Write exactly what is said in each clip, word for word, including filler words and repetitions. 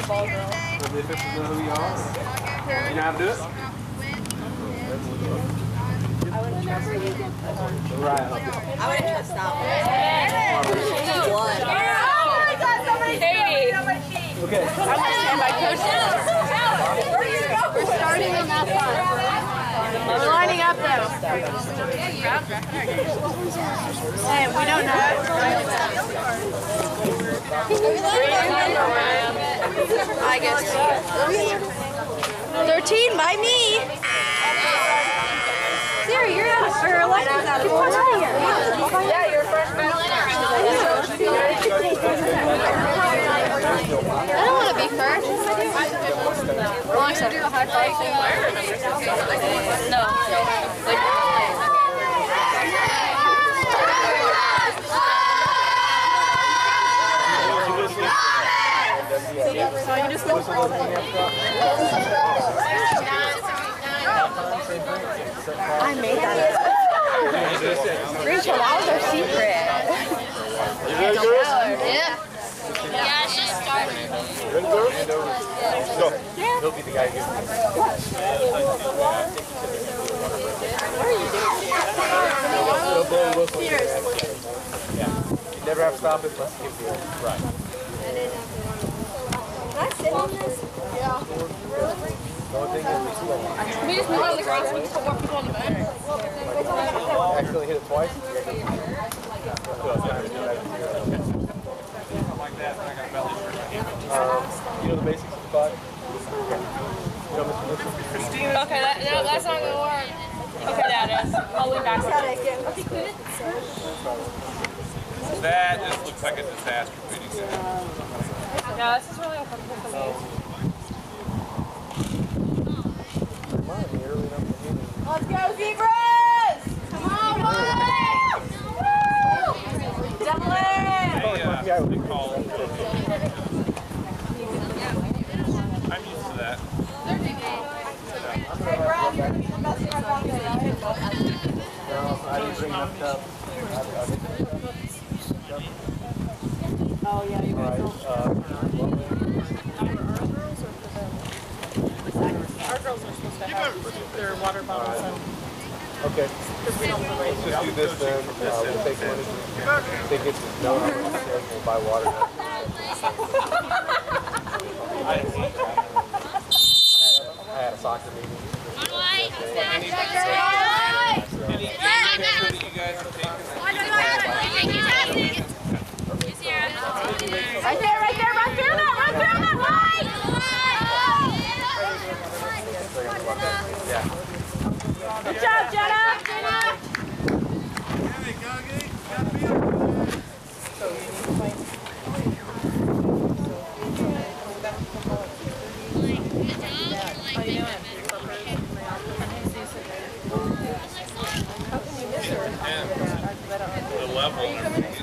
the officials know who you are? You know how to do it? I wouldn't trust you. Right. I wouldn't trust that one. Oh my God, somebody Katie. Okay. I'm going to stand by coach. Where are you going? We're starting on that side. We're lining up though. Hey, we don't know. I guess. thirteen by me. Sarah, you're out of her election's out of order. Yeah, you're a freshman. I don't want to be first. Well, except do a high five thing. No. So you just look I made that. Rachel, that was our secret. You ready, girls? Yeah. Yeah, it's just starting. Ready, girls? Go. He'll be the guy who. What are you doing? Yeah. You never have to stop it unless you give the right. Can I sit on this? Yeah. The only thing is we see like Can we just move on the ground so we can put more people on the bench? accidentally hit it twice. Um, you know the basics of the body? You know Mister Mitchell? Okay, that, no, that's not going to work. Okay, that is. I'll lean back. That just looks like a disaster feeding center. No, this is really uncomfortable for me. Let's go, Zebras! Come on, boys! Double A! They, uh, they call it. I'm used to that. Hey, Brad, you're going to be the best friend out there, right? No, I didn't bring enough cups. Oh, yeah, you Alright, uh, Our girls are supposed to have their water bottles and okay. because we don't want to Let's just do this then. Uh, we'll take money. Tickets and no, we'll buy water. I had a soccer meeting. Any picture that you guys are taking? Right there, right there, run through that, run through that line! Yeah. Good job, Jenna! The level and everything.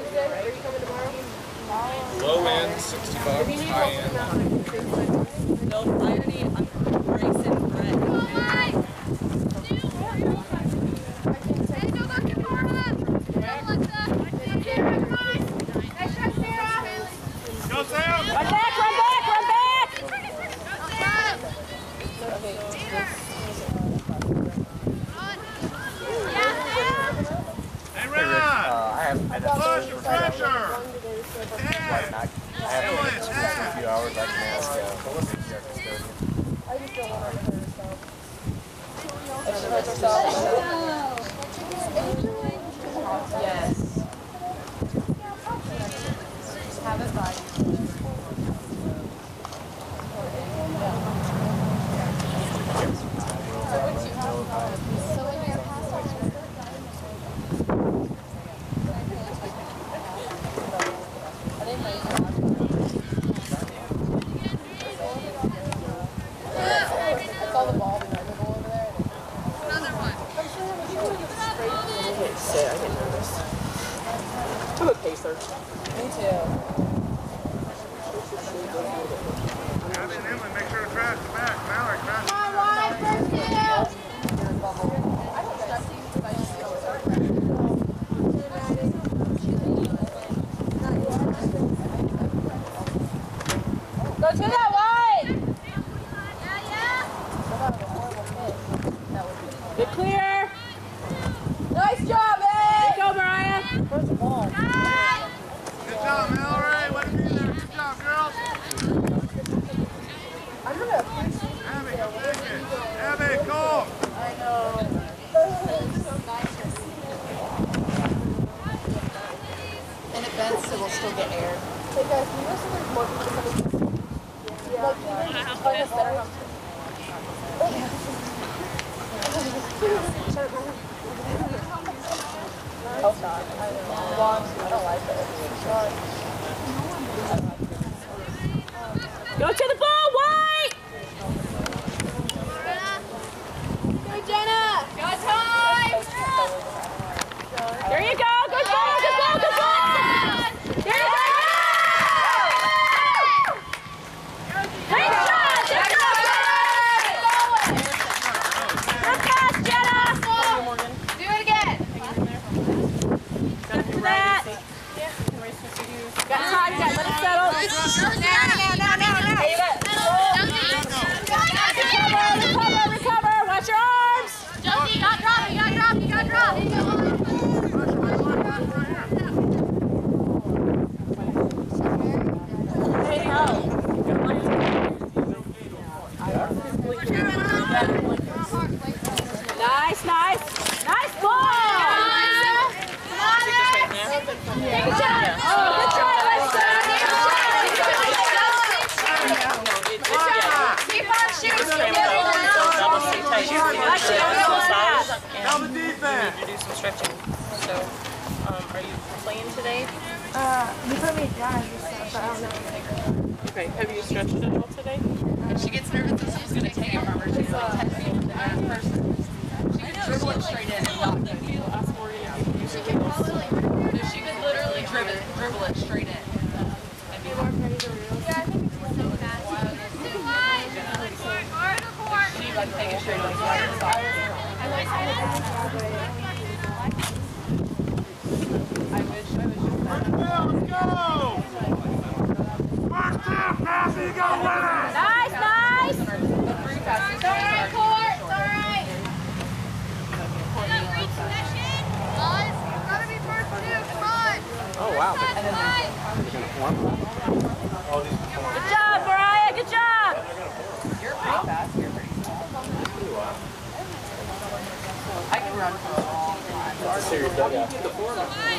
Low end, sixty bucks, high end. No, I already, I'm racing Brett. Go, Sam! Run back, run back, run back! Hey, Ron! Uh, I have I have Push the pressure! Attack! I have a few hours I can ask uh, I just don't want to hurt herself. Yes. Have it by you. So when you're past our I didn't know you I saw the ball behind the goal over there. Another one. I'm sure it was straight. I get nervous. Hope not. I don't like it. Go to the ball, White! Go, Jenna! Go, time! There you go! Good ball, good ball, good ball! There you go! Great shot! Good job! Good pass, Jenna! Do it again! After that. Got time, guys. Let it settle. Now, now, now, now, now. Recover, recover, recover. Watch your arms. Josie, you got drop, you got drop, you got drop. Nice, nice. Nice ball. Take a shot. Oh, good try, Lester. Keep on shooting. Double defense. To do some stretching. So, um, are you playing today? Uh, you put me down, but I don't know. Okay. Have you stretched at all today? She gets nervous that she's going to take it from her. She's like texting the other person. She could dribble it straight in and block it. You ask Morgan if you She could probably, no, she could literally dribble, dribble it straight in. And be like, she like take it straight in. I wish, I wish. Let's go! First half, Cassie, you gotta win it! Nice, nice. The free passes. It's all right, Court. It's all right. Oh, wow. Good job, Mariah. Good job. You're pretty fast. You're pretty small. I can run for a long time. That's a serious dugout. Let's go!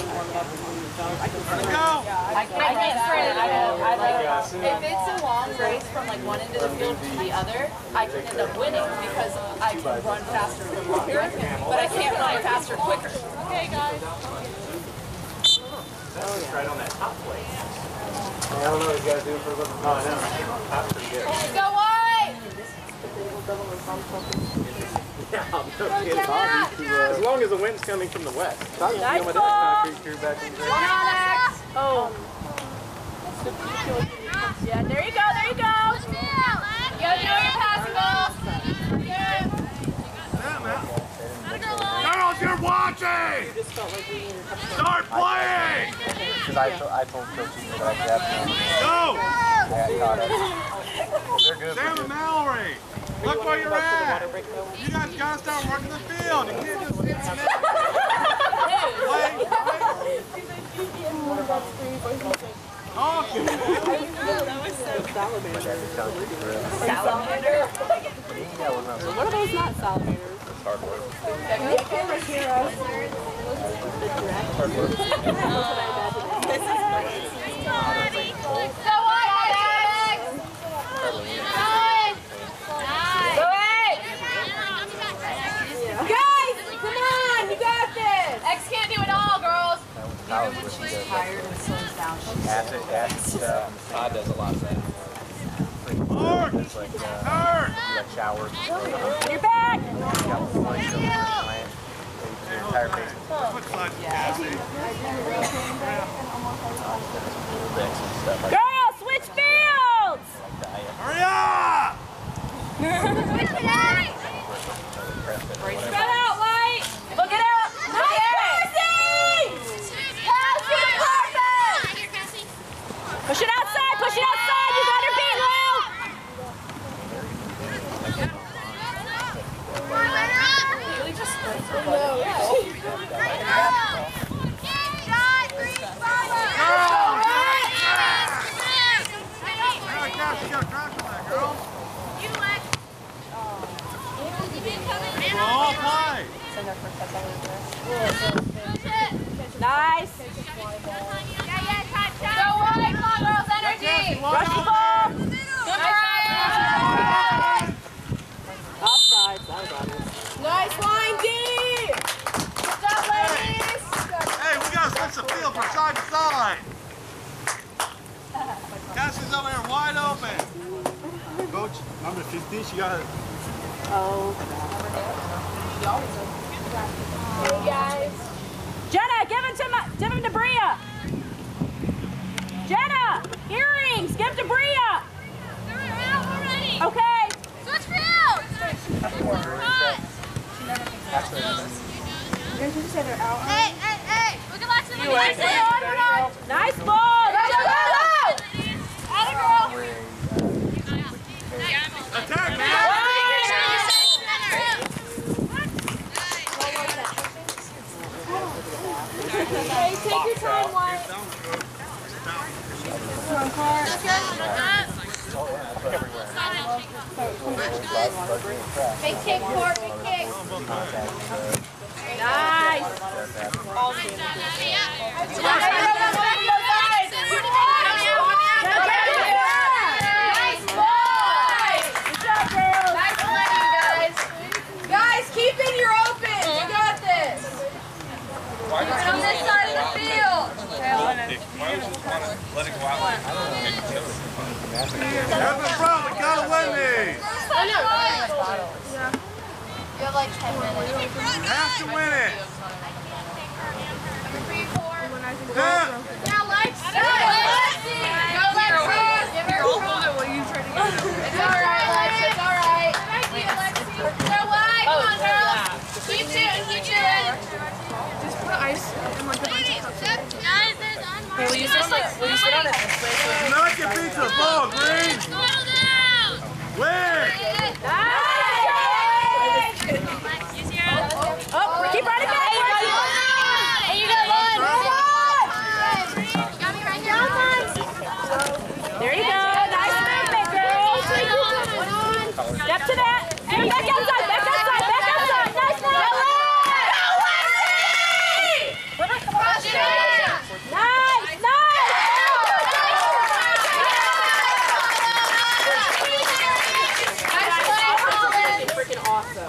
I can't, I can't sprint. I don't. I don't. If it's a long race from like one end of the field to the other, I can end up winning because I can run faster and longer, but I can't run faster quicker. Okay, guys. Right on that top plate. I don't know what you guys do for a living. Oh, I know. That's pretty good. Go White. Yeah, I'm no kidding. As long as the wind's coming from the west. Nice with ball. that concrete crew back in the Come on, Alex. Oh. Yeah, there you go. There you go. You gotta know your passing balls. Girls, you're watching! Start playing! Because I, to, I told Coach Ethan that I grabbed him. Go! Yeah, I caught it. They're good. Sam and Mallory, look where you're at. You guys gotta start working the field. You can't just sit in there. Play, play. Oh, Salamander. What are those not salamanders? Hard work. They camera heroes. Hard work. Go White, Alex. Go White. Guys, come on, you got this. X can't do it all, girls. Even when she's tired and slows down, she's Acid, acid, uh, Todd does a lot of that. Hard! It's like, uh, Hard! like showers. You're back. You got one light show in the plant. Your entire face. Looks like Cassie. Girls, switch fields. Hurry up! Spread out, White. Look it up. Nice passing. Pass to the carpet. Push it outside. Push it outside. You got her beat, Lou. really just Cassie, you gotta crash on that, girl. All play. Nice. Go White. Come on, girls. Energy. Rush the ball. Good try. out there wide open. Coach, number fifteen, she got it. Oh. Hey guys. Jenna, give him to my, give him to Bria. Jenna, earrings, give to Bria. They're out already. Okay. Switch field. Did you say they're out? Hey, hey, hey. Look at Lexi. Look Nice at ball. Lexi. Nice ball. Good job. Atta girl. Attack, man! Hey, take your time, Wyatt. Come on, Clark. Big kick, Court. Big kick. Nice. Guys, keep in your open. You got this. You're on this side of the field. Why would you want to let it go out? Have the front, we gotta win these! You have like ten minutes. Have to win it! Yeah, Lex. Go, Lexi. Go, Lexi. Give her a hold it while you try to get it. It's all right, Lex. It's all right. Go wide. Come on, girls. Keep shooting. Keep shooting. Just put ice in like a bunch of cups. Hey, will you sit like, will you sit on it this way? Do not get beat to the ball, Green! Win! Oh, keep running back. Hey, you got one. Got me right here. There you go. Nice movement, girls. Step to that. Give it back outside. Back outside. Back outside. Nice one. Nice, nice. Freaking awesome.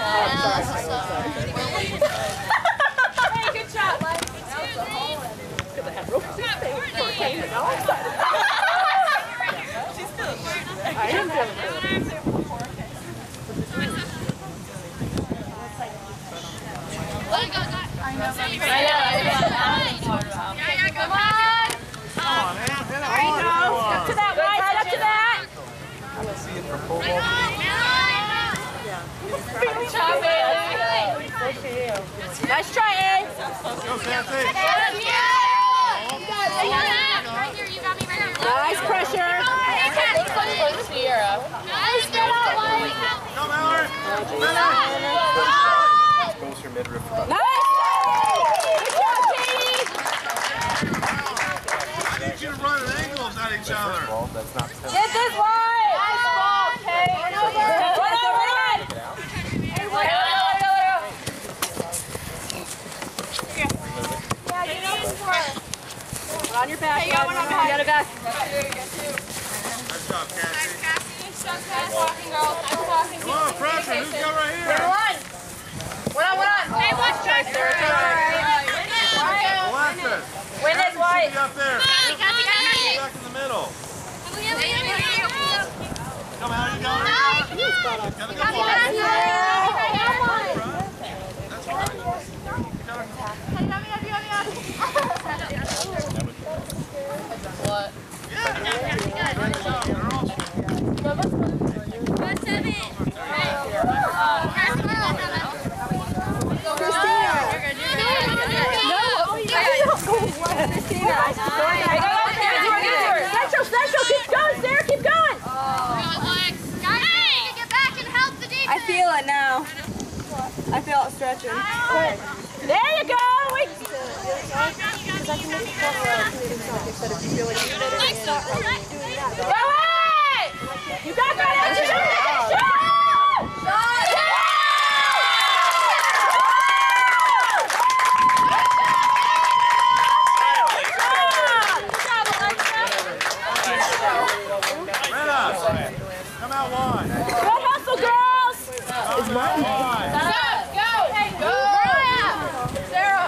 Hey, good shot, Lex. Because I have rope for game, but now I'm excited. I am feeling good. I know. I know. Come on. Come on, man. Hit it There you hard. go. Step to that, White. Step to that. Good job, Bailey. Nice try, A. Go, Santi. Right here. You got me right here. Nice pressure. Sierra. Nice. Get out, White. Come, Mallory. Finish. Nice. Good job, Katie. I need you to run at angles at each other. Get this wide. Nice ball, Kate. Run over. Run over. Hey, run over. On your back. Hey, you got one on back. You got it back. Nice job, Cassie. I'm talking, girls. I'm talking. Come on, pressure. Who's got right here? One. One on, one on. Hey, watch this. Alexis. Win this, White. Be up there. Cassie, Cassie, Cassie. Back in the middle. Come out, you got it. Got a good ball. That's all right. What? Yeah. Great job, girls. Central, Central, keep going, Sarah, keep going. I feel it now. I feel it stretching. There you go. We... Go ahead. You got that. Shoot it. Shoot it. Come out wide. Good hustle, girls. Is mine wide? Go, go, hey, go. Sarah.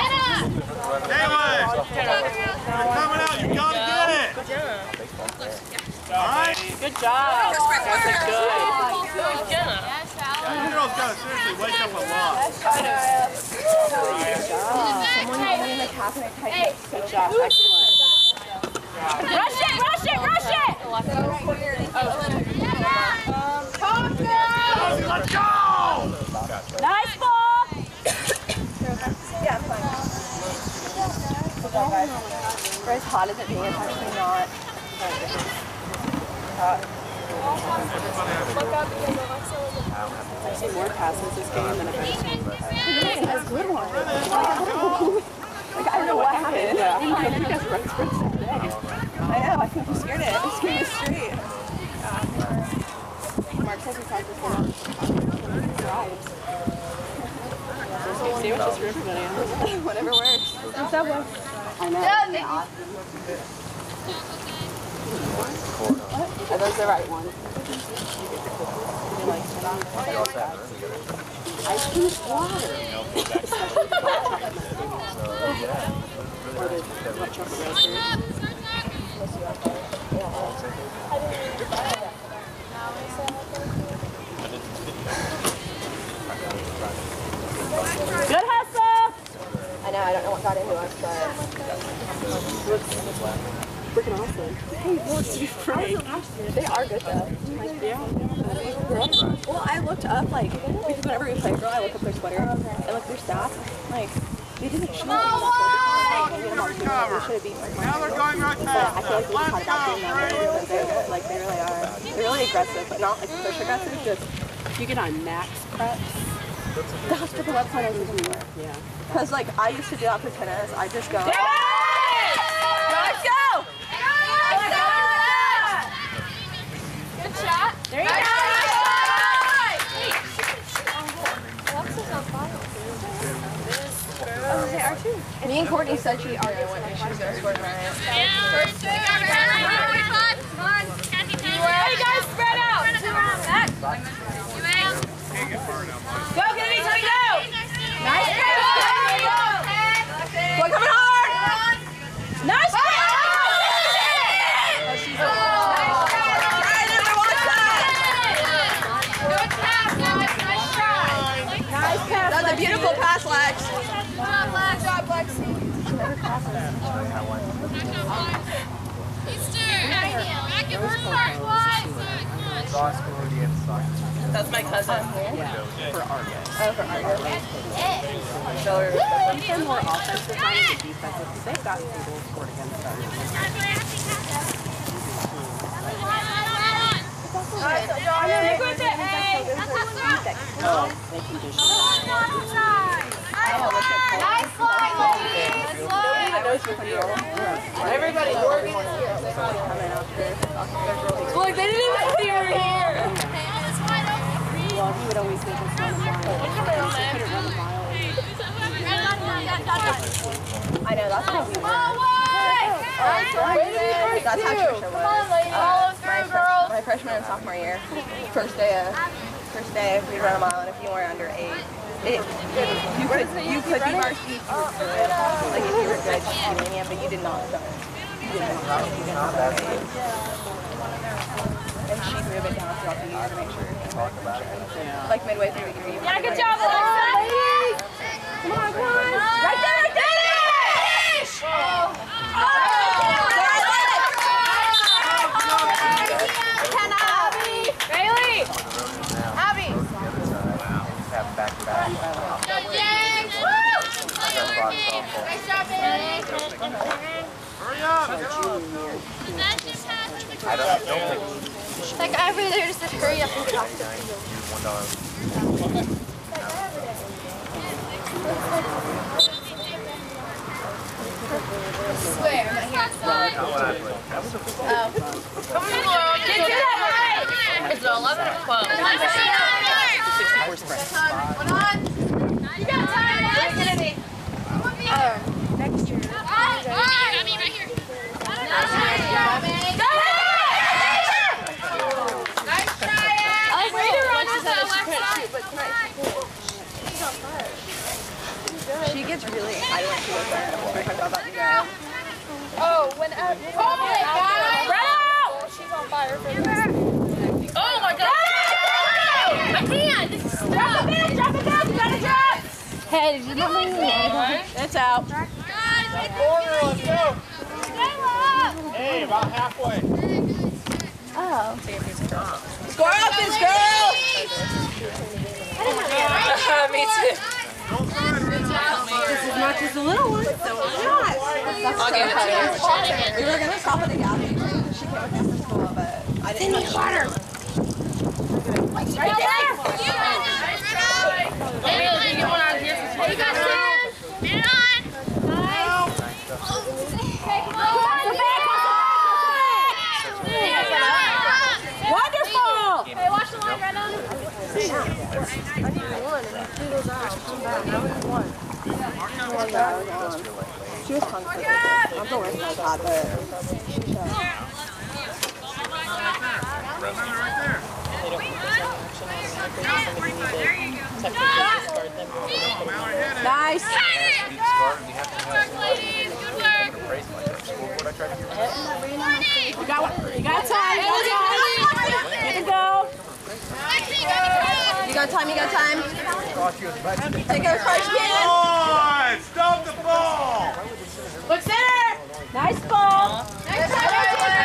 Hey, Lex. You're coming out. You gotta get it. Alright? Good job. That's a good. Good Jenna. You girls gotta seriously wake up a lot. Someone in the cabinet type. Good job. Excellent. Rush it, rush it, rush it! Let's go! Nice ball! Yeah, I'm fine. Good job, guys. For as hot as it being, it's actually not. I've seen more passes this game than I've ever seen. It has good ones. Like, I don't know what happened. I think you guys run sprints today. I know, I think you scared it. You scared it straight. Mark says we practice a lot. Drives. Sandwiches for everybody. Whatever works. Subway. I know. Are those the right ones? Ice cream is water. Or the white chocolate raspberry. Good hustle! I know, I don't know what got into us, but Freaking awesome. Hey, what's to be free? they are good though. Like, yeah. Well, I looked up, like, because whenever we play girl, I look up their Twitter and like their stats. Like, they didn't show them. Now they're going right But I past feel like us. we just had Let's a bad go, game that Brady. because they're good. Like, they really are. They're really aggressive, but not like push aggressive, just If you get on max preps, that's what the website is even more. yeah. Because, like, I used to do that for tennis. I just go. Let's go! Good shot. There you go! Oh, they are too. Me and Courtney said she already went and she was going to score tonight. First thing I Come on. Hey guys, spread out! Go, get it, Tony, go! Nice pass! Boy, coming hard! Nice pass! Nice pass! That's a beautiful pass, Lex. Good job, Lexi. Easter. Back in first part. That's my cousin. Yeah. For Argus. Oh, for Argus. They're more offensive than defensive because they've gotten some goals scored against us. Oh, they can dish it. Nice slide, lady. Good slide. Everybody, Oregon is here. Look, they didn't even see we were here! Well, he would always make us run a mile. He couldn't run a mile. I know, that's how we were. That's how Trisha was. Follow My, through, fresh, girls. my freshman and sophomore year. First day of, first day, we run a mile, and if you were under eight, it, you could you could be varsity if you were good. Like if you were good, she'd be lenient, but you did not start. You didn't start. You didn't have that eight. And she'd move it down throughout the year to make sure. Like midway through the year. Yeah, good job, Alexa! Come on, come on. Right there, right there! Bailey! Abby. Go, James. Nice job, Bailey. Hurry up, get on. I don't know. Like, I really just said hurry up and talk to me. Swear, I'm not here. Oh. Come on, get to that way! It's eleven and twelve. sixty-four sprint. One on. You got time, Lex. Oh, next year. All right, all right. I mean, right here. Nice job, man. Go! Nice try, Abby. I was ready to run Alexa, that, Alexa. But tonight she gets really excited when she goes there. We're talking about you guys. Oh, when uh, oh my God. Spread out! She's on fire. Oh my God! I can't! This is stuck! Drop it down! Drop it down! You gotta drop! Hey, did you not leave it? It's out. Corner, let's go. Hey, about halfway. Oh. Score up this girl! Me too. Just as much as the little one, so it's not. I'll give it to you. We were gonna stop at the gas station because she came with us to school, but I didn't know water. Right there. You got Sam! Get it on! Nice! Okay, come on! Wonderful! Hey, watch the line right on. She was hungry. I'm the worst like that, but Right there. Nice. Good work, ladies! Good work! You got one. You got time. You got time. Get to go. you got time, you got time. Take it as far as you can. Come on! Stop the ball! Look center. Nice ball. Next time,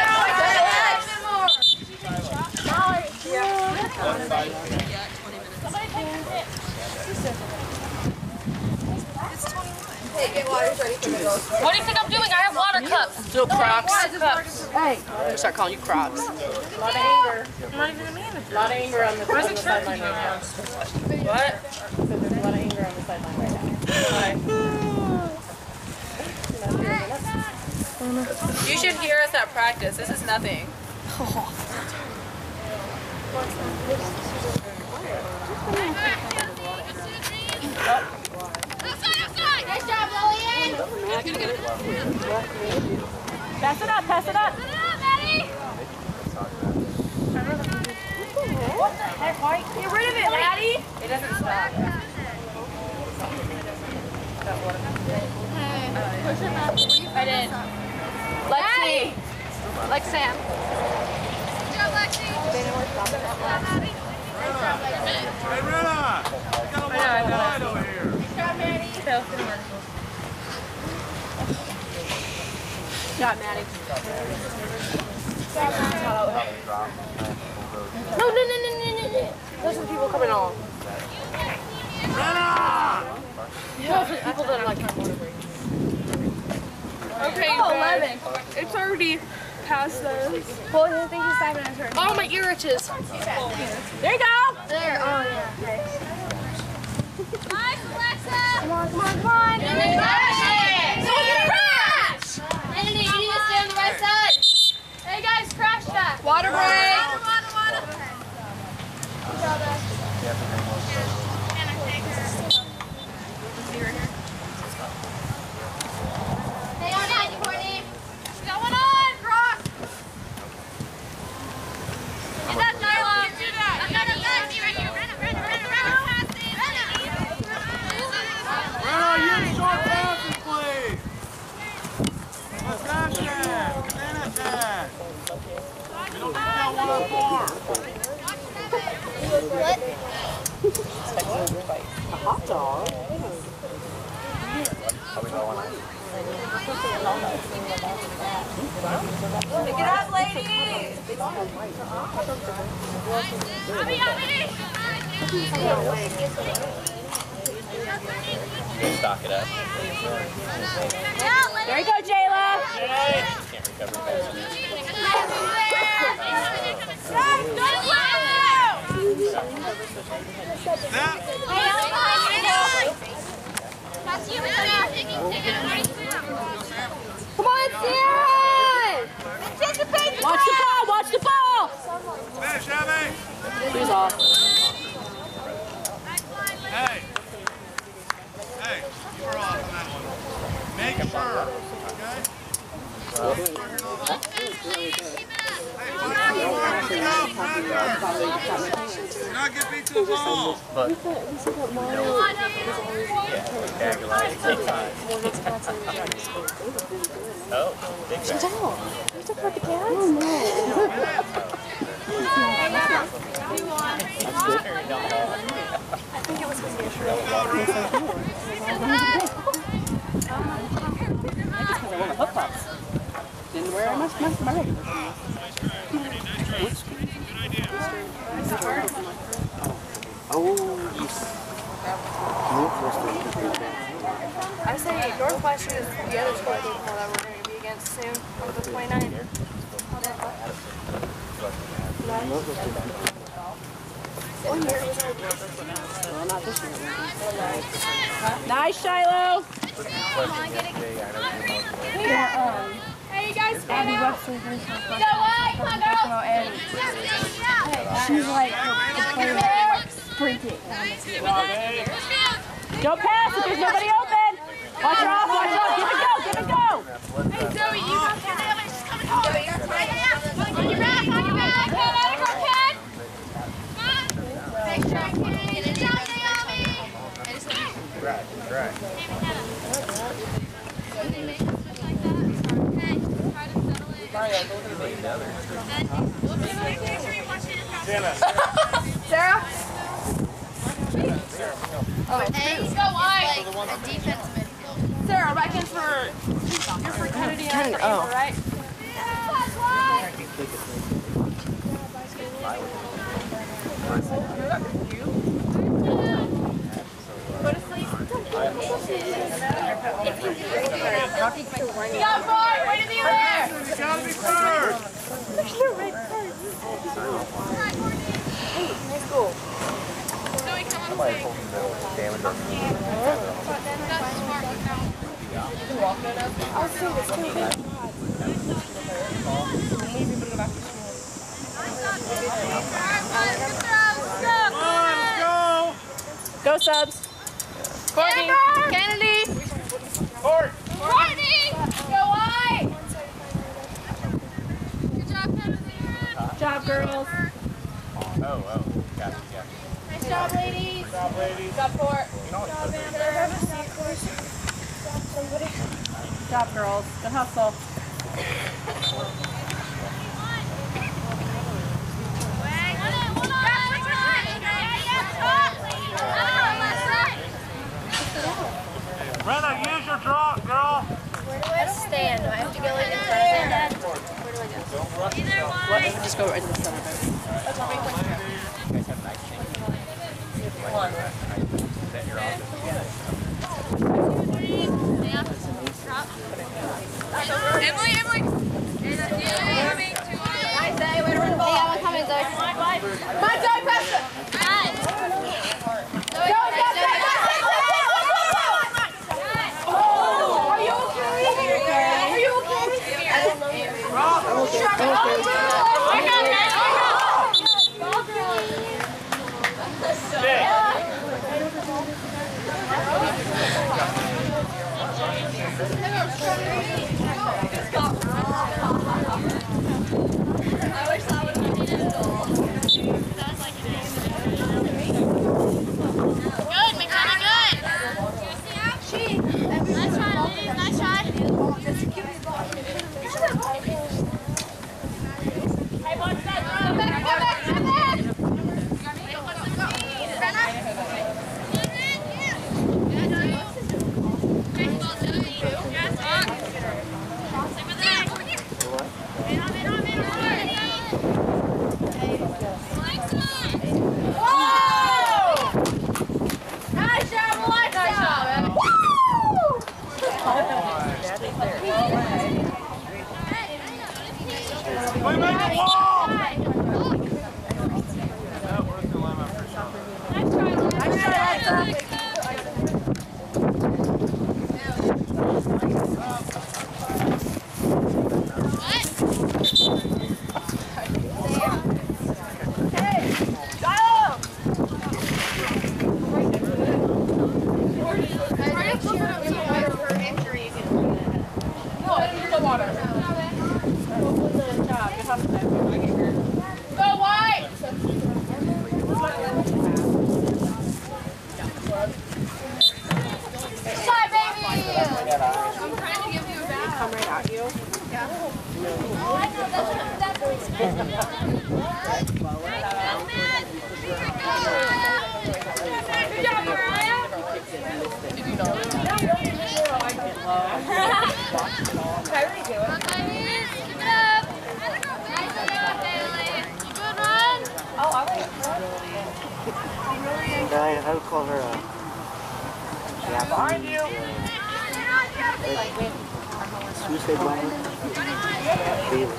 Hey, get waters ready for the girls. What do you think I'm doing? I have water cups. Do Crocs. Cups. Hey. I'm gonna start calling you Crocs. A lot of anger. I'm not even a man. A lot of anger on the, on the sideline right now. What? So there's a lot of anger on the sideline right now. You should hear us at practice. This is nothing. Nice job, Lillian! Pass it up. Pass it up. Put it up, Maddie! What the heck, White? Get rid of it, Maddie. It doesn't stop. I did. Lexi. Like Sam. Good job, Lexi! Good job, Maddie! Hey, Rena! You got a lot of wide over here. Good job, Maddie! Got Maddie. No, no, no, no, no, no, no. Those are the people coming on. Rena! Those are the people that are like trying to break. Okay, Oh, eleven. it's already past those. Well, I think he's five minutes early. Oh, my ear itches. There you go. There, oh yeah. Nice, Alexa! Come on, come on, come on. Crash! Kennedy, you need to stay on the right side. Hey guys, crash that. Water break. Water, water, water. Stay on that, Courtney. Got one on, cross. Get that dialogue. Do that. I'm gonna let you right here. Run, run, run, run. Rena, use short passes, please. Possession. Finish it. We don't need that one on four. A hot dog. Pick it up, ladies. Abby, Abby. Stock it up. There you go, Jayla. Can't recover fast. Snap. Come on, Sam. Watch the ball. Watch the ball. Finish, Abby. She's off. Hey. Hey, you were off on that one. Make sure, okay? Hey, find the mark, look out, Bradford. Do not get beat to the ball. But, you know, yeah, Agilite, take time. Oh, big back. You talking about the cats? Oh, no. Didn't wear my, my, my regular Oh, yes. I say Northwestern is the other school that we're going to be against soon on the twenty-ninth. One year it was our well, not this year. Nice, Shiloh. Yeah, um, hey, you guys stand out. Go away, come on, girls. And she's like the player sprinting. Don't pass if there's nobody open. Watch her off, watch her off. Give it go, give it go. Hey, Zoe, you go get it. She's coming home. On your back, on your back. Come on, go, kid. Nice try, kid. Good job, Naomi. Right, right. Sarah? Oh, hey, go wide. Like a defensive midfield. Sarah, back in for you're for Kennedy and for Ava, right? Go to sleep. You got four. Way to be there. You gotta be first. There's no red cards. Hey, nice goal. Zoe, come on. Somebody told me that damage on me. That's smart. I'll say this too. Maybe we'll go back to school. Come on, let's go. Go subs. Courtney. Kennedy. Court. Courtney. Go wide. Good job, Kennedy. Good job, girls. Oh, oh. Got it, yeah. Nice job, ladies. Good job, ladies. Good job, Court. Good job, girls. Good hustle. Brenna, use your drop, girl. Where do I stand? Do I have to go like in front of them? Where do I go? Don't rush yourself. Let's just go right to the center. You guys have nice things. That you're off. Emily, Emily. Nice day. Way to run the ball. Yeah, I'm coming, Zoe. Come on, Zoe, pass it. Go, go, go, go, go. Oh, are you okay? Are you okay? I don't know. Shut up. I got it. Ball I wish that would have been a goal. Good, McKenna, good. She. Nice try, ladies. Nice try. Hey, watch that. Come back, come back, come back. We make a wall! Good job, Mariah. Kyrie do it. Come on, Kyrie. Keep it up. Nice job, Bailey. You good run? Oh, I like Yeah, I would call her a... Yeah, behind you! Tuesday bomber? Bailey.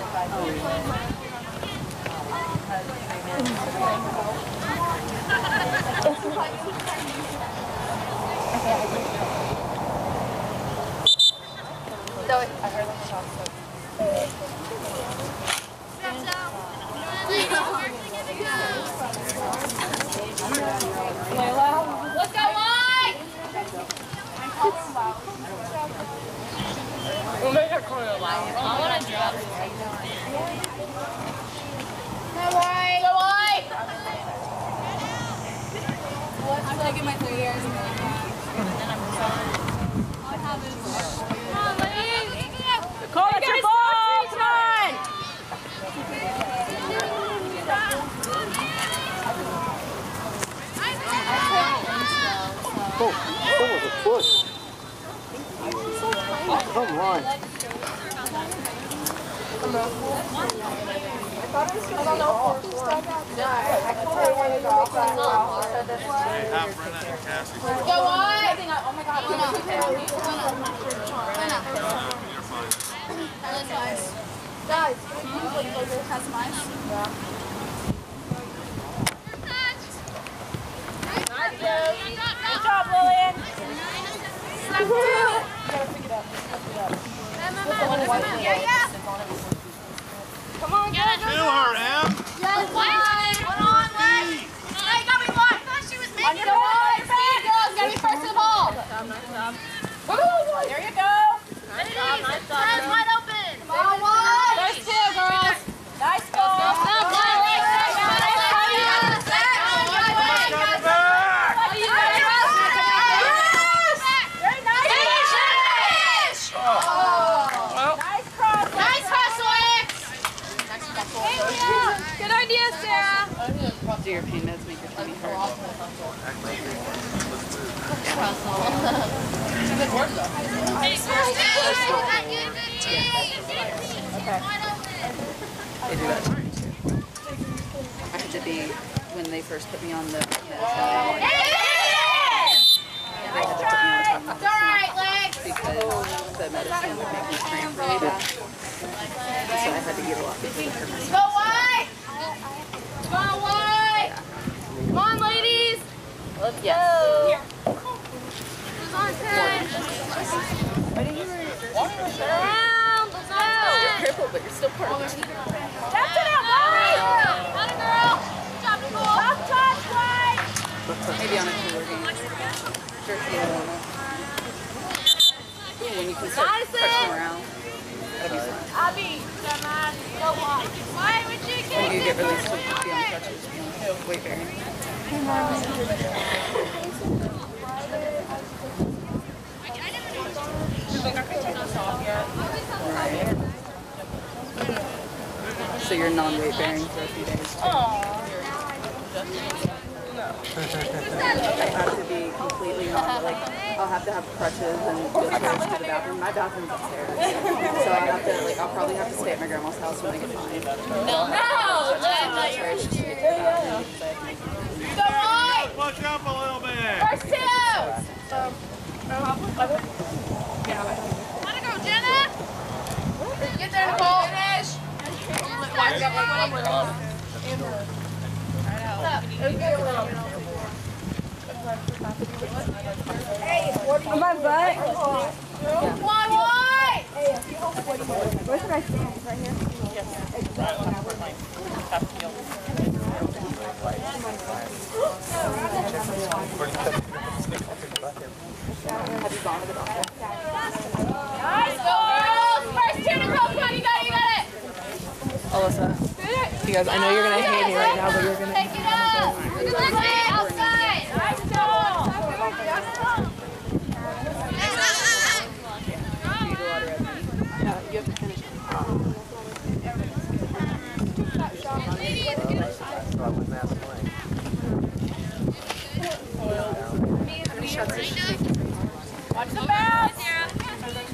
So I heard them talk so. Let's go, Mike! We'll make her corner loud. I want to drop. Go, Mike! Go, Mike! I'm taking my three years and going back. Come on, ladies! Call it your ball! Come on! Oh, that was a push. Come on. Go on! Oh my God, Luna. Luna. You're fine. That's nice. Guys, have some ice? Yeah. Good job, Lillian. Yeah, yeah. Come on, Get it. Kill her, Em. Yes, Lex. Come on, Lex. Hey, got me one. I thought she was making it. Speed, girls. Gotta be first to the ball. There you go. Nice job, nice job. Hands wide open. Come on, one. First two, girls. Nice goal. Go, go, Lex. Good idea, Sarah. Do your pain meds make your tummy hurt? They do that to me too. I had to be, when they first put me on the meds, they had to put me on tummy It's all right, Lex. because the medicine would make me cramp really bad. So I had to get a lot before for myself. Go wide. Go wide. Come on, ladies. Let's go. Who's on ten? Around. Let's go. You're crippled, but you're still part of the team. That's it out, Molly. Got it, girl. Good job, Nicole. Top touch, right. Maybe on a cooler game. Jerky and walnut. Ooh, when you can start Nice touching it. around, that'd be fun. Abby, come on. Go on. Why would you get When you get released to be on crutches, you know, weight bearing. Right. So you're non-weight bearing for a few days too. I have to be completely non, like, I'll have to have crutches and wheelchairs to the bathroom. My bathroom's upstairs. So I have to, like, I'll probably have to stay at my grandma's house when I get mine. No, no. Wheelchairs just to get to the bathroom because I have to make it. Go right. Push up a little bit. First two. Let it go, Jenna. Get there, Nicole. Finish. Come on, bud. One wide. Where's the nice stand? Right here? Have you gone to the doctor? Nice go, girls. First two, Nicole. Come on, you got it, you got it. Alyssa, you guys, I know you're going to hate me right now, but you're going to... Take it up. Play outside. Nice job. Yeah, you have to finish. How many shots did she take? Watch the bounce.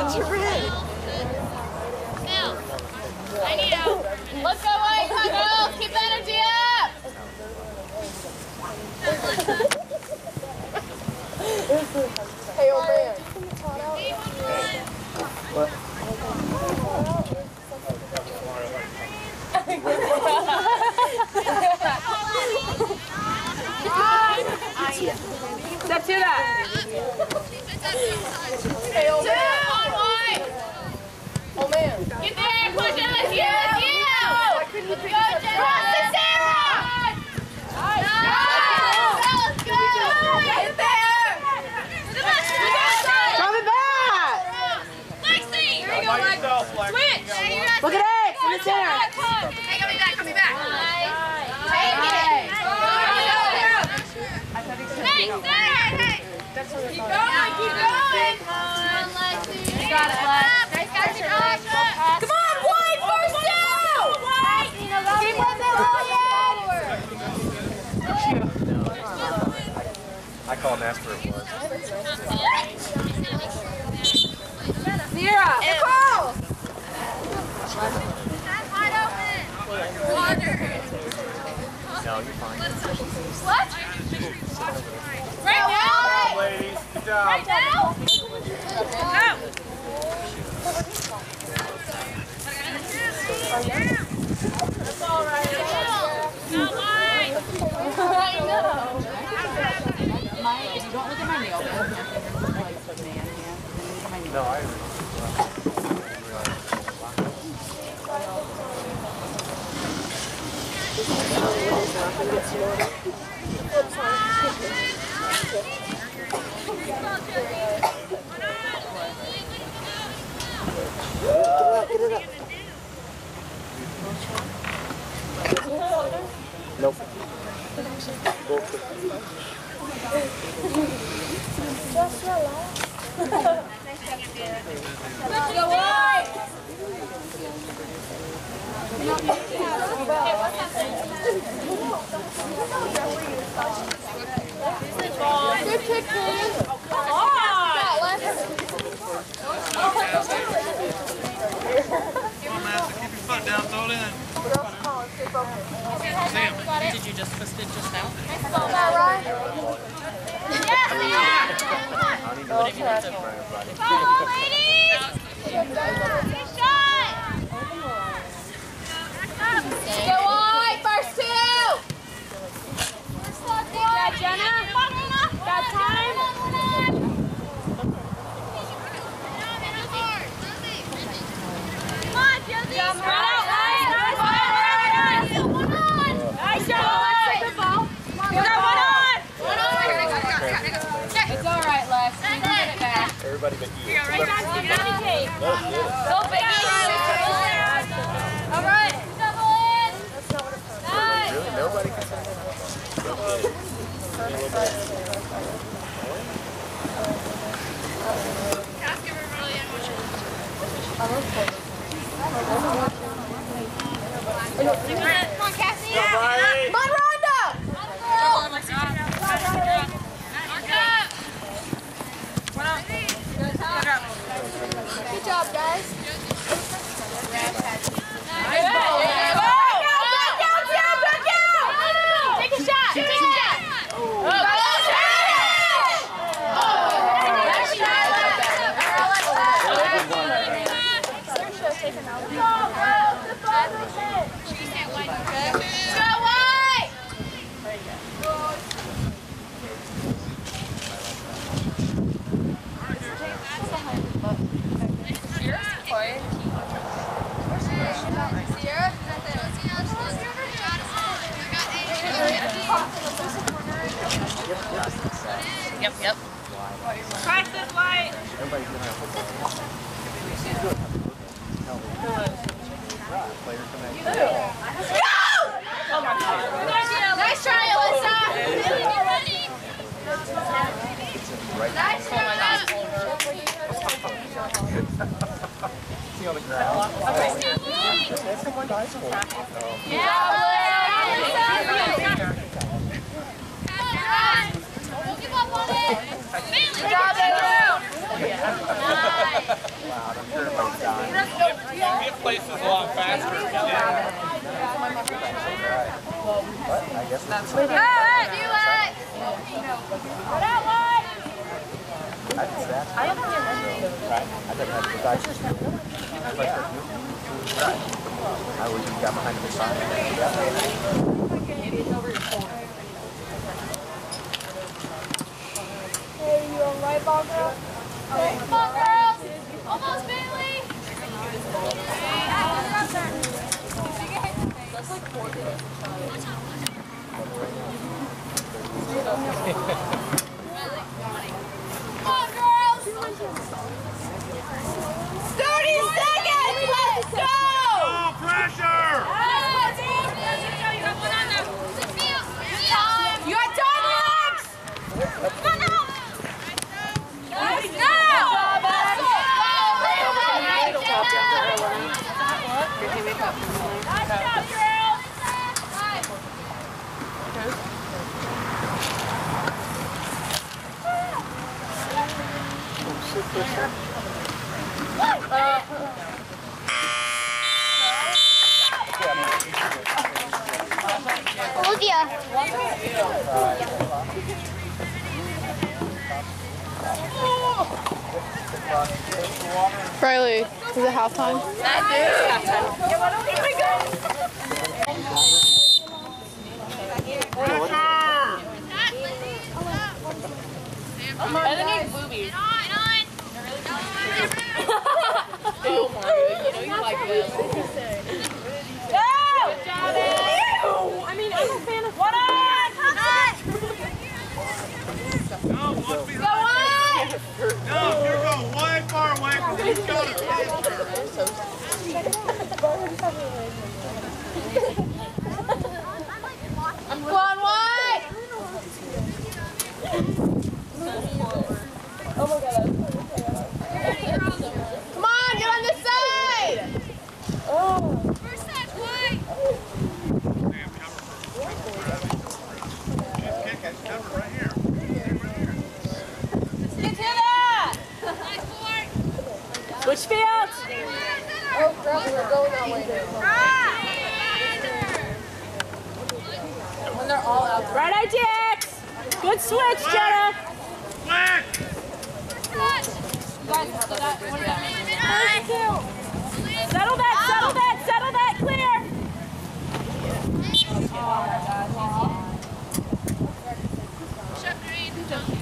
It's your red. Phil, I need help. Let's go, White. Come on, girls. Keep the energy up. Hey, old man. What? Step to that. Hey, old man. Come on, White. Old man. Get there. Push it. Let's you. Let's you. Go, Sarah. Sarah. Nice. Let's go. Get there. Drop it back. Lexi. Here you go, Lex. Switch. Look at X in the center. Hey, come me back. Come me back. Take it. Hey, Sarah. Hey. Keep going. Keep going. Come on, Lexi. You got it, Lex. Nice catch, Lex. Come on, White, first down! White! Keep with it, I called and asked for it was. Sierra! Nicole! That's wide open. Water. No, you're fine. What? Right now? Ladies, good job. Right now? Go! That's all right. No, why? I know. My, if you don't look at my nail, like man hand, look at my nail. No, I agree. Get it up. Nope. Just relax. Let's go, White! Good kick, please. Come on! Come on, Master, keep your foot down, throw it in. Sam, Did you just twist it just now? Come on, ladies! Good shot! Go White, first two! Got Jenna? Got time? Come on, Josie! Jump right out, nice! Nice job, Lex, take the ball. You got one on! It's all right, Lex. You can get it back. Everybody but you. Right back to Johnny Kate. Go get it. Go, baby! All right, double in! Nice! Really? Nobody can say that? Go get it. Ask everybody in which Come on, Cassie! Go, Bridie. Come on, Rhonda! Good job, guys. Take a shot! Take a shot! Go White! Yep, yep. Practice, White. Everybody's gonna have football. Players come in. Nice try, Alyssa! Nice try! See on the ground. That's someone dies for. Yeah, don't give up on it! Good job, Andrew! Nice! guess That's Good. Do it. I did that. I don't think Right. I didn't have the dice. Right. I was got behind the side. Maybe it's over your shoulder. Hey, you alright, ball girl? Come on, girls! Almost, Bailey! That's like four days. Come on, girls! thirty seconds! Let's go! Oh, pressure! You got time, Alex! Come on now! Let's go! Nice job, girls! Olivia. Riley, is it halftime? And then you boobies. Oh my god, you know you like this. Go! Good job, Ew! I mean, I'm a fan of one on! No, look behind Go on! you. No, you're going way far away from these guys. Go on, wide! Come on, get on this side! First touch, white. Kick it, cover right here. Get to that! Nice board. Switch fields! Oh, crap, we're going that way. When they're all out there. Right idea, X! Good switch, Jenna! Flick! Touch. Guys, so that, what does that mean? Settle that, settle that, settle that, clear! Shut green.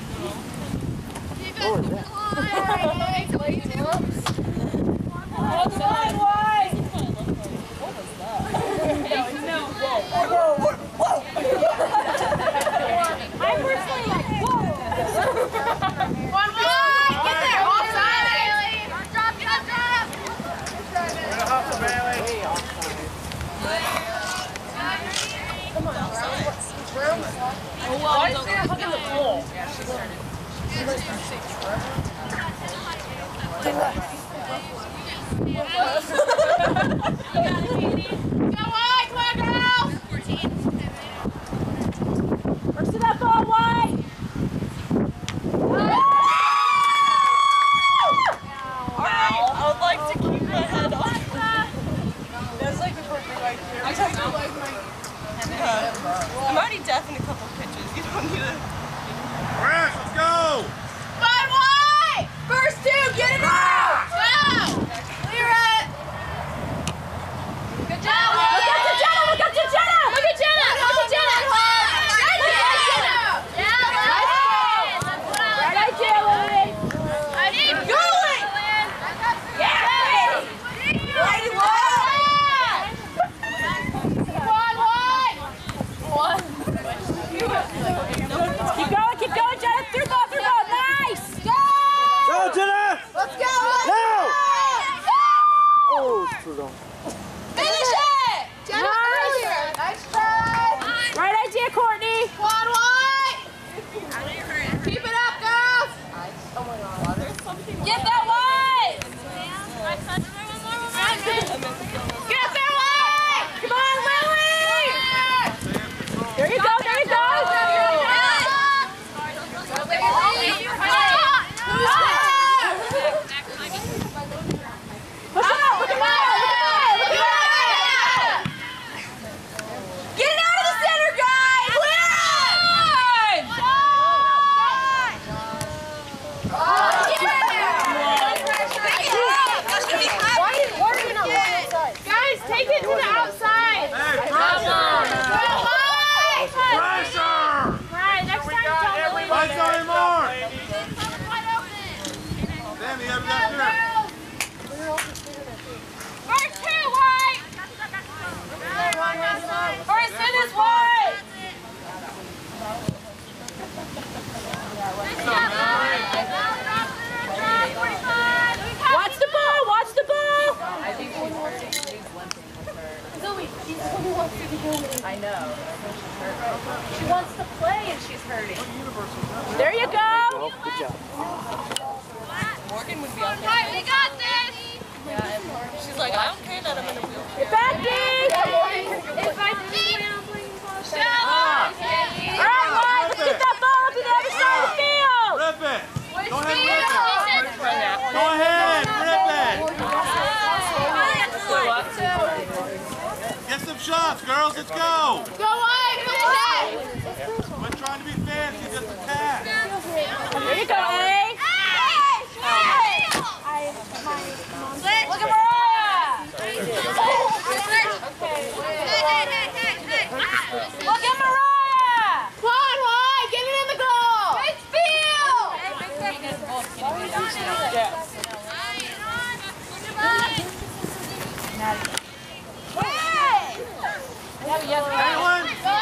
Oh, come on, wide! I'm personally like, whoa! One wide! Get there! Offside! Drop, drop, drop. Way to hustle, Bailey. Why is there hugging the pool? Go wide! Come on, girls! Works to that ball, wide! I would like to keep my head on. That's like before we right here. I just don't like my I'm already deaf in a couple pitches. You don't need to. Fresh, let's go! One wide! First two, get it out! Go! Clear it! Good job! Look up to Jenna, look up to Jenna! Look at Jenna! Look at Jenna! Look at Jenna! Right idea, Lillian! I need going! Yeah! Right One wide! One. Keep going, keep going, Jenna! Through ball, through ball! Nice! Go! Go, Jenna! Let's go! Let's Now! go! Oh, it's too long. Finish it! Jenna, Nice. earlier. Nice try! Right idea, Courtney! One wide! Keep it up, girls! Get that wide! Get there wide! Come on, Lily! There you go, there you go! wants to play and she's hurting. There you go. Good job. Morgan would be out there. Alright, we got this! Yeah, and Morgan, she's like, I don't care that I'm in a wheelchair. Get back, D. If I see you, All right, Mike, let's get that ball up to the other side of the field. Rip it. Go ahead, rip it. Go ahead, rip it. Get some shots, girls. Let's go. go on, finish it! We're trying to be fancy, just attack. There you go, A. Look at Mariah. Look at Mariah. Come on, White, get it in the goal! It's Caitlin.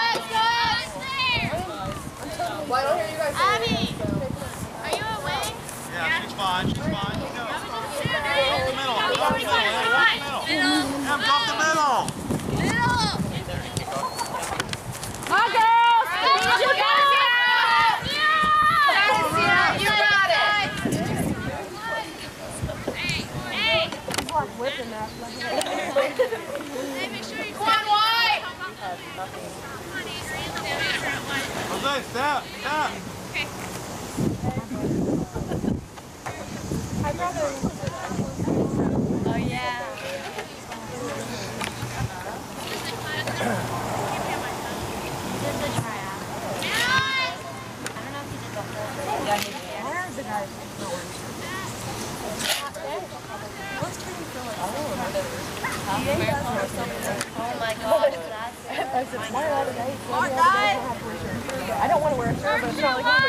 Why don't hear you guys Abby, are you awake? Yeah, she's fine. She's fine. You go. Drop the middle. Drop the middle. Em, drop the middle. Come on, girls. Finish it down. You got it! Hey! Whipping that. Hey, make sure you come on, White! Jose, step, step. Okay. I'd rather. Oh, yeah. Oh my gosh, that's I don't want to wear a shirt, but it's not like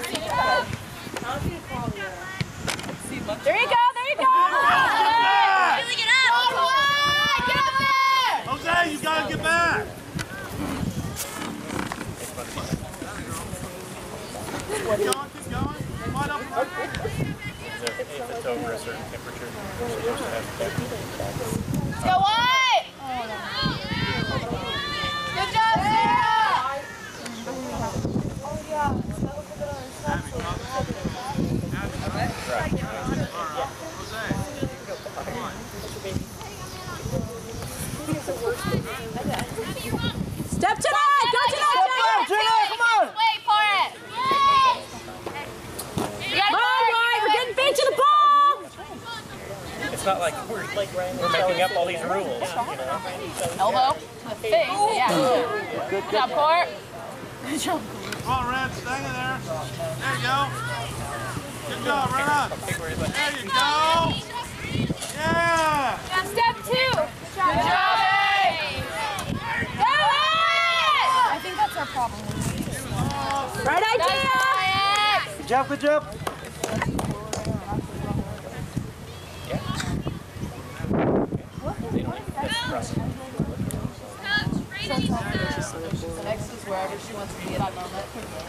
There you go. There you go. Really get up! White! Get up there! Jose, you gotta get back. Keep going, keep going. Come on up. If it's over a certain temperature, you're supposed to have Go White! Good job, Sarah! oh yeah. Step tonight. Go tonight, Jenna. Come on! Wait for it! Come on, White. We're getting feet to the ball. It's not like we're, we're making up all these rules, you know? elbow to the face. Yeah. Good job, Court. Good job. Come on, Red, stay in there. There you go. Good job, run up. There you go. Yeah. Got step two! Good job! Good job! I think that's our problem. Right idea. Good job, good job. The next is wherever she wants to be at that moment.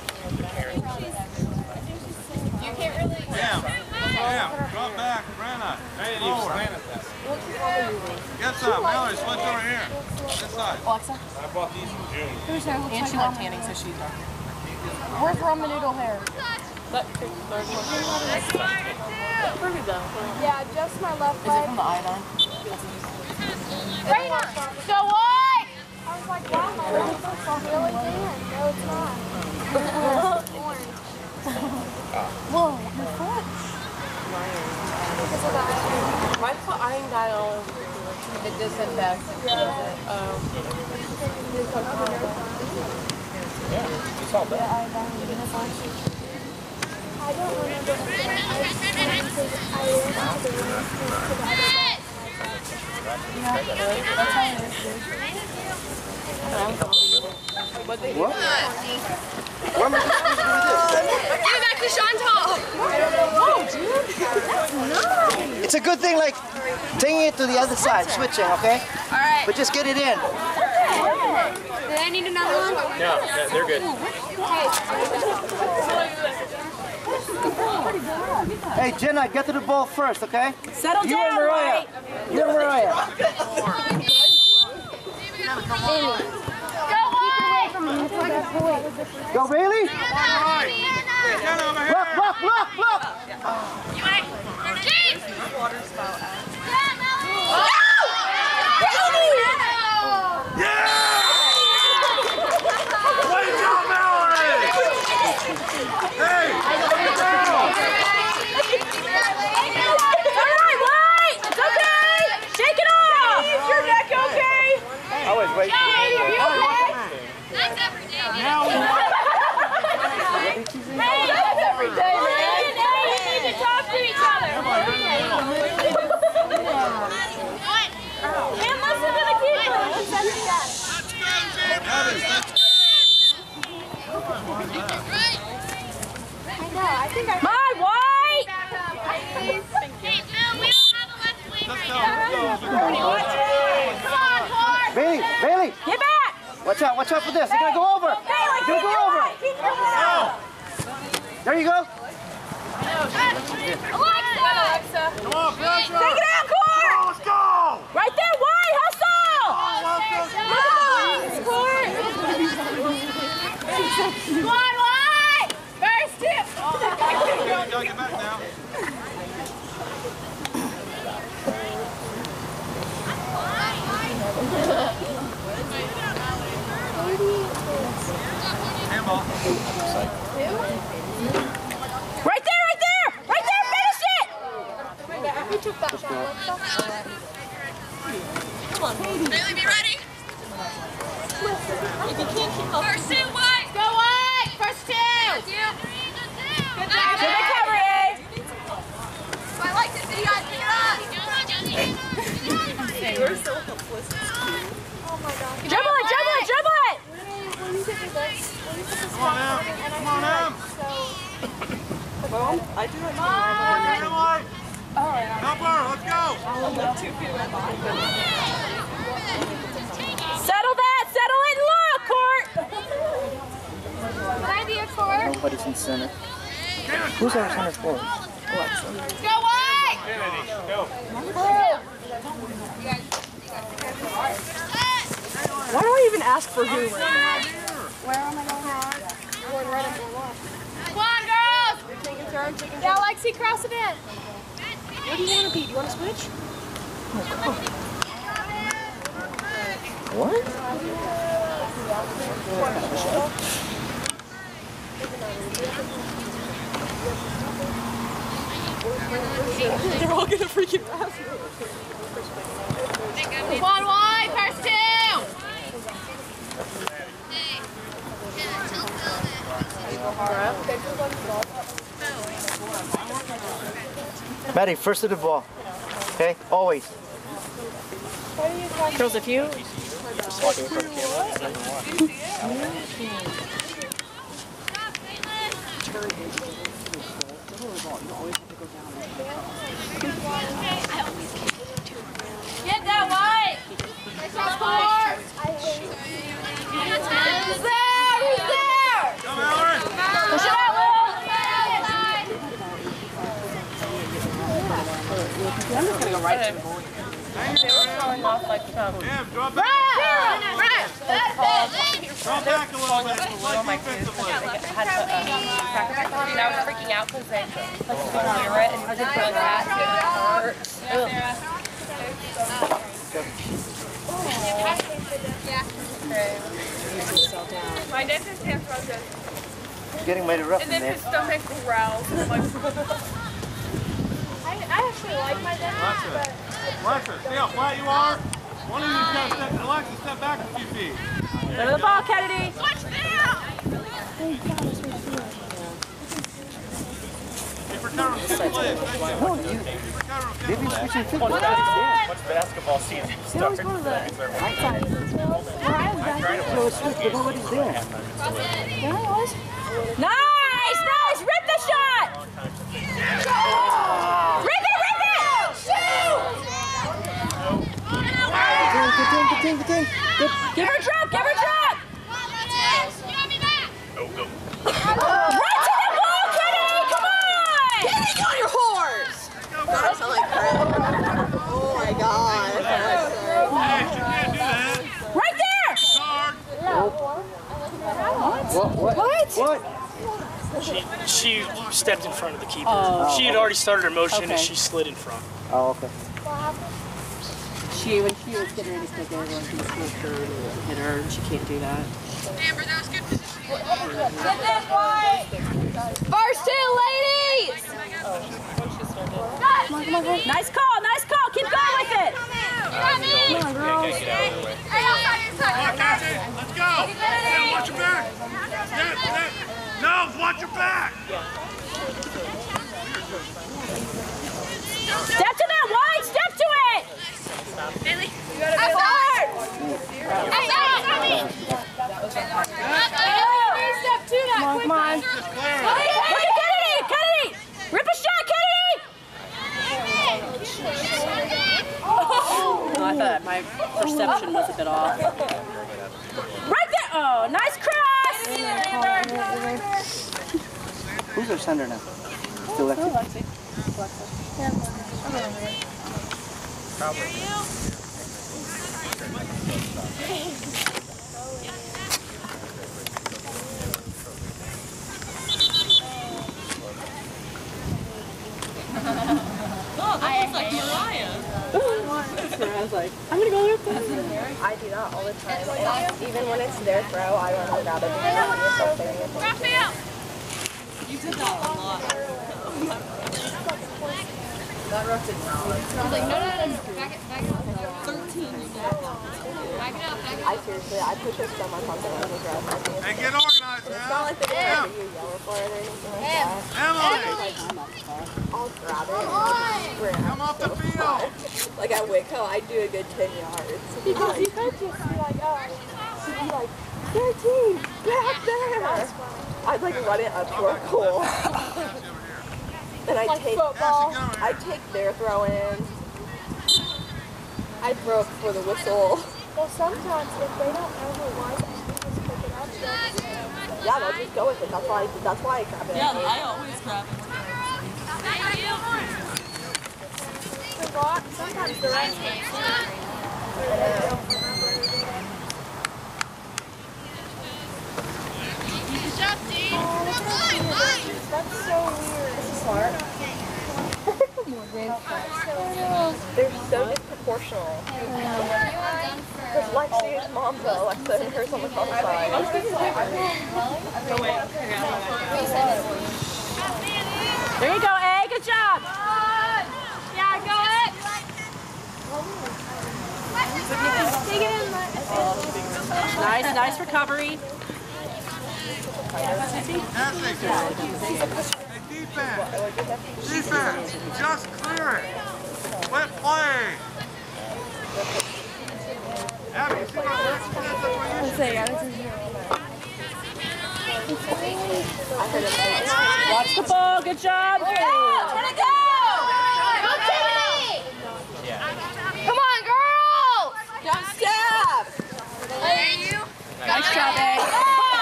You can't really. Yeah. Yeah. Drop back, Brenna. I didn't even slant at that. Get some. Mallory, switch over here. This side. Alexa. I bought these from June. And she went tanning, so she's dark. Where's ramen noodle hair? That third one. Pretty though. Yeah, just my left Is it leg. from the iodine? Right now! Go White! I was like, wow, my leg looks all really tan. No, it's not. Orange. Whoa, your foot. Because of that. My foot iron dye all over. It disinfects. Yeah. Um, Yeah, it's all Yeah, done. I don't I don't remember. I just wanted to, I went to the room to the other side. Yeah, that's how it is, dude. What? Give it back to Chantal! Oh, dude, that's nice. It's a good thing, like, taking it to the other side, switching, okay? Alright. But just get it in. Did I need another one? No, they're good. Hey, Jenna, get to the ball first, okay? Settle You down, and Mariah. White. You and Mariah. Go White! Go, Bailey. Look, look, look, look. My white! Bailey, Bailey! Get back! Watch out, watch out for this. They're gonna go over. They're gonna go over. There you go. Alexa! Come on, pressure! Take it out, Court! Come on, let's go! Right there, white! Hustle! Come on, White! First tip! You gotta get back now. Handball. Right there, right there! Right there, finish it! Who took that shot? Come on, Bailey, be ready! If you can't keep up. First two, White! Go, White! First two! Good job! Good recovery! I like to see you guys get up! We're so helpless. Oh my God. Dribble it, dribble it, dribble it! Come on, Em. Come on, Em. Well, I do it. Come on, White. Help her, let's go. Settle that, settle it, look, Court! Can I be a court? Nobody's in center. Who's our center for? Alexa. Go, White! Why do I even ask for who? Where am I going on? Come on, girls! Taking turn, taking turn. Yeah, Lexi, cross it in. What do you want to be? Do you want to switch? What? They're all gonna freaking laugh. Come on, White, first two! Maddie, first to the ball. Okay? Always. Girls, if you... Get that, White! Nice shot, Court! Who's there? Who's there? Come, Mallory. Push it out, Will! I'm just gonna go right to the goal. Hang They were falling off like um, Em, drop back. Drop back a little bit. all my kids. Defensively. They had to uh, practice and I was freaking out because they like to hear it and I did feel that. It hurts. My dentist hands are good. Getting mighty rough And in then there. his stomach growls. I'm like, I, I actually like my dentist, Alexa, but Alexa, see how flat you are? One of you's got to step, Alexa, step back a few feet. Go to the ball, Kennedy! Switch down! Keep recovering from the play. No, you, Keep recovering from they've been the play. switching fifty. Once basketball season they always go to the right side. So it's switched, but nobody's there. Yeah, I was. Nice, nice! Rip the shot! Rip it, rip it! Shoot! Good thing, good thing, good thing. Good. Give her a drop, give her a drop! Right to the ball, Kennedy! Come on! Get on your horse! God, I sound like crap. Oh my God. Hey, she can't do that. Right there! Hard. What? She she stepped in front of the keeper. Oh. She had already started her motion Okay. and she slid in front. Oh, okay. She, when she was getting ready to take over, she slipped her to hit her, and she can't do that. Amber, that was good position. First two, ladies! Nice call, nice call. Keep going with it. Come on, girls. Hey, outside, inside. Come on, Cassie. Let's go. Yeah, watch your back. Step, step. No, watch your back. Step to that wide, step to it. Bailey, you gotta go hard. Hey, hey, hey. Step to that. Come on, come on. Look at Kennedy, Kennedy. Rip a shot, Kennedy. No, I thought my perception was a bit off. Right there. Oh, nice cross. Who's our sender now? Still Lexi? I was like, I'm gonna go there. I do that all the time. And even when it's their throw, I run and grab it because I'm yourself there. Raphael. You did that a lot. That rough did not. I was like, no, no, no. Back it, back it up. thirteen. Back it up, back it I up. seriously, I push her so much on the run and grab it. Hey, get organized It's now. not like the day that you yell for it or anything like that. Emily, I'll grab it and I'll just sprint. come off the field. Like at Waco, I do a good ten yards. Because you could just be like, oh, she'd be like, thirteen, back there. I'd like run it up to our goal. And I take, I take their throw in. I throw it before the whistle. Well, sometimes if they don't know who it was, they just pick it up. They'll Yeah, they'll just go with it. That's why. That's why I grab it. Yeah, I always grab it. Sometimes the rest Good job, Dean. Come on, line. That's so weird. This is hard. They're so disproportional. Because Lexi's mom though, Alexa and hers on the front side. There you go, A. Good job. Yeah, go ahead. Take it in. Nice, nice recovery. Cassie. Hey, defense. Defense. Just clear it. Quit playing. Abby, you see my legs? That's what you should Watch the ball. Good job. Go, let it go. Go, Tiffany. Come on, girls. Don't stop! Hey, you. Nice job, A.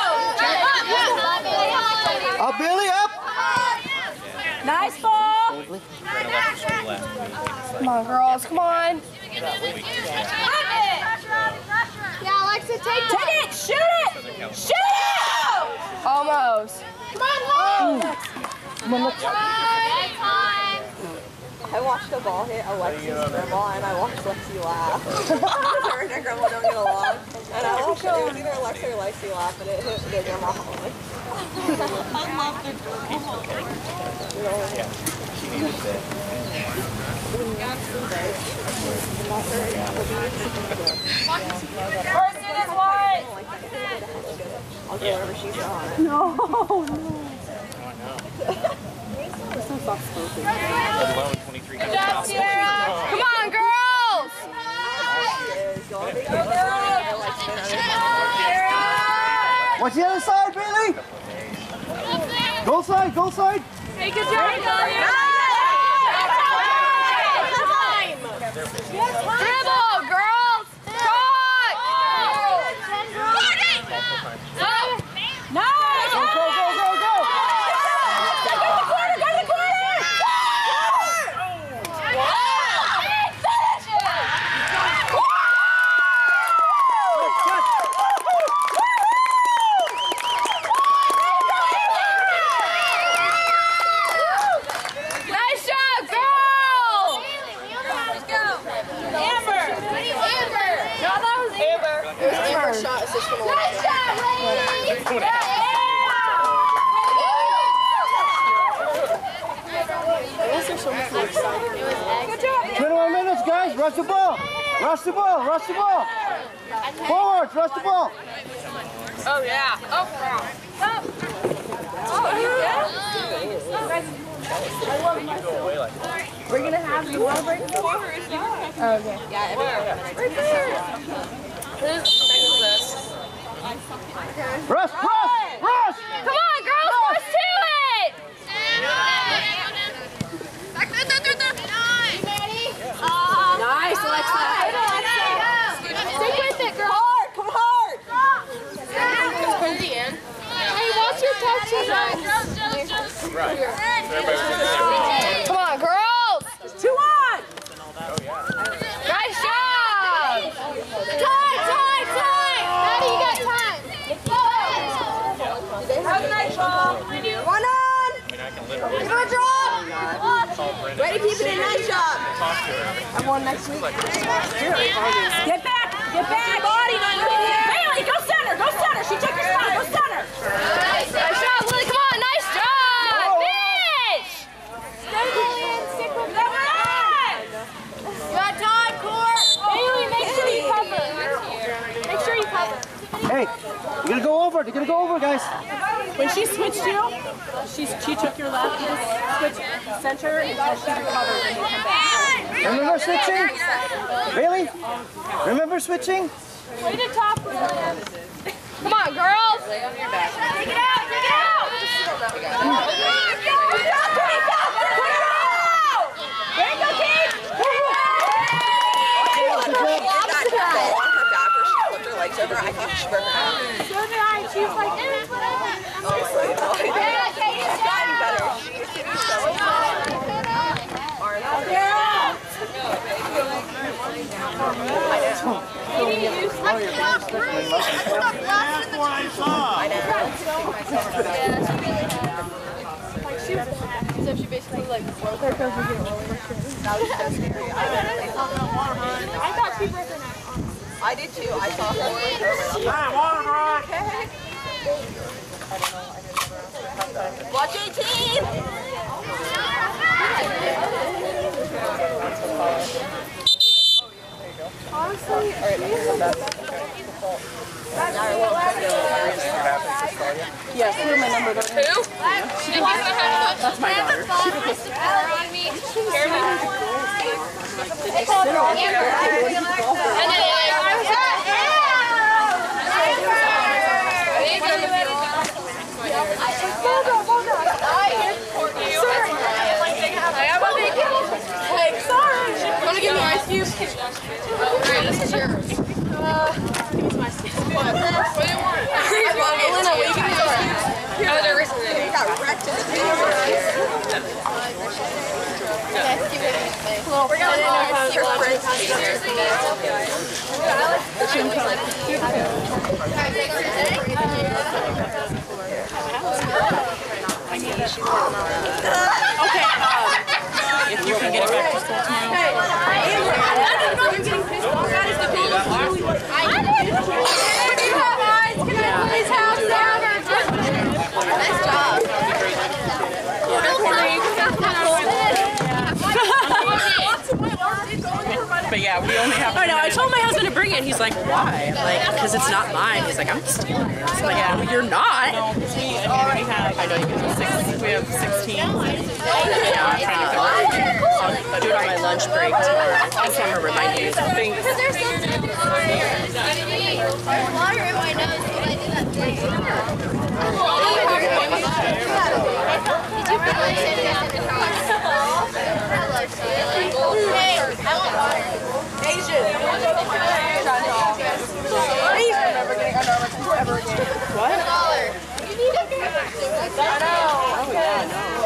Up, Billy, up! Nice ball. Come on, girls, come on. Yeah, Alexa, take Take it. it. Shoot it. Shoot it. Almost. Come on, Lou. Time. I watched the ball hit Alexi's grandma and I watched Lexi laugh. Her and her grandma don't get along. And I watched it was either Alexa or Lexi laugh and it hit their grandma hard. I love the Person is white. I'll go wherever she's on. No, no. Good job, Sierra. Come on, girls. Watch the other side, Billy! Goal side, goal side! Hey, good job, Dribble, girls. Shot. Nice. Go, go, go, go, go! Go to the corner. Go to the corner. rush the ball. Rush the ball. Rush the ball. Forward. Rush the ball. Oh, yeah. Oh, wow. Oh, yeah. We're gonna have you want to break the ball? Oh, okay. Yeah, right there. Whose thing is this? Rush, rush, rush! Come on, girls, push to it! Nice, Alexa. Stick with it, girl. Hard, come hard. Hey, watch your touches on. Come on, girls. Two on. Nice job. Time, time, time. Maddie, you got time. Have a nice ball. One on. Give her a drop. Way to keep it in. Nice job. I'm on next week. Get back. Get back. Body, Bailey, go center. Go center. She took her spot. Go center. Nice job, Lily. Come on. Nice job. Finish. Stay, Lillian. Stick with them. You got time, Court. Bailey, make sure you cover. Make sure you cover. Hey, you're gonna go over. You're gonna go over, guys. When she switched you, she, she took your left, you just switched center until she recovered and you come back. Remember switching? Bailey? Remember switching? Way to top, Lillian. Come on, girls. Lay on your back. Take it out. Take it out. Put it out. There you go, Kate. Legs over. I thought she broke her arm. So did I. She was like, eh, whatever. Honestly, no, I didn't. It's gotten better. She used to be so That's what I saw. I know. So she basically like broke her. That was so scary. I thought she broke her neck. I did too. I saw her. Hey, water break. Watch eighteen. Honestly, Yes, who am I number two? Who? That's my daughter. Alright, this is yours. Uh, give me my stick. What? What do you want? I want Elena, will you give me yours? Oh, there isn't any. You got wrecked in the video. Okay, give it a little. We're going to keep on it. Seriously, guys. Okay, um, if you can get it back to school tomorrow. Hey, I'm getting pissed off. That is the coolest really. I did. Can you have eyes? Can I please have some? Nice job. But yeah, we only have. I know. I told my husband to bring it. He's like, why? Like, because it's not mine. He's like, I'm stealing it. I'm like, yeah, you're not. No, we, I mean, we have. I know you can six. We have sixteen. Yeah, I'm trying to figure out. I'll, I'll do it on my lunch break tomorrow. I just want to remind you. Thanks. Because there's something in water in my nose when I do that thing. Did you realize it in the car? Hey, I want water. Asian. Asian. Never getting under armor ever again. What? You need a good. I know. Oh yeah.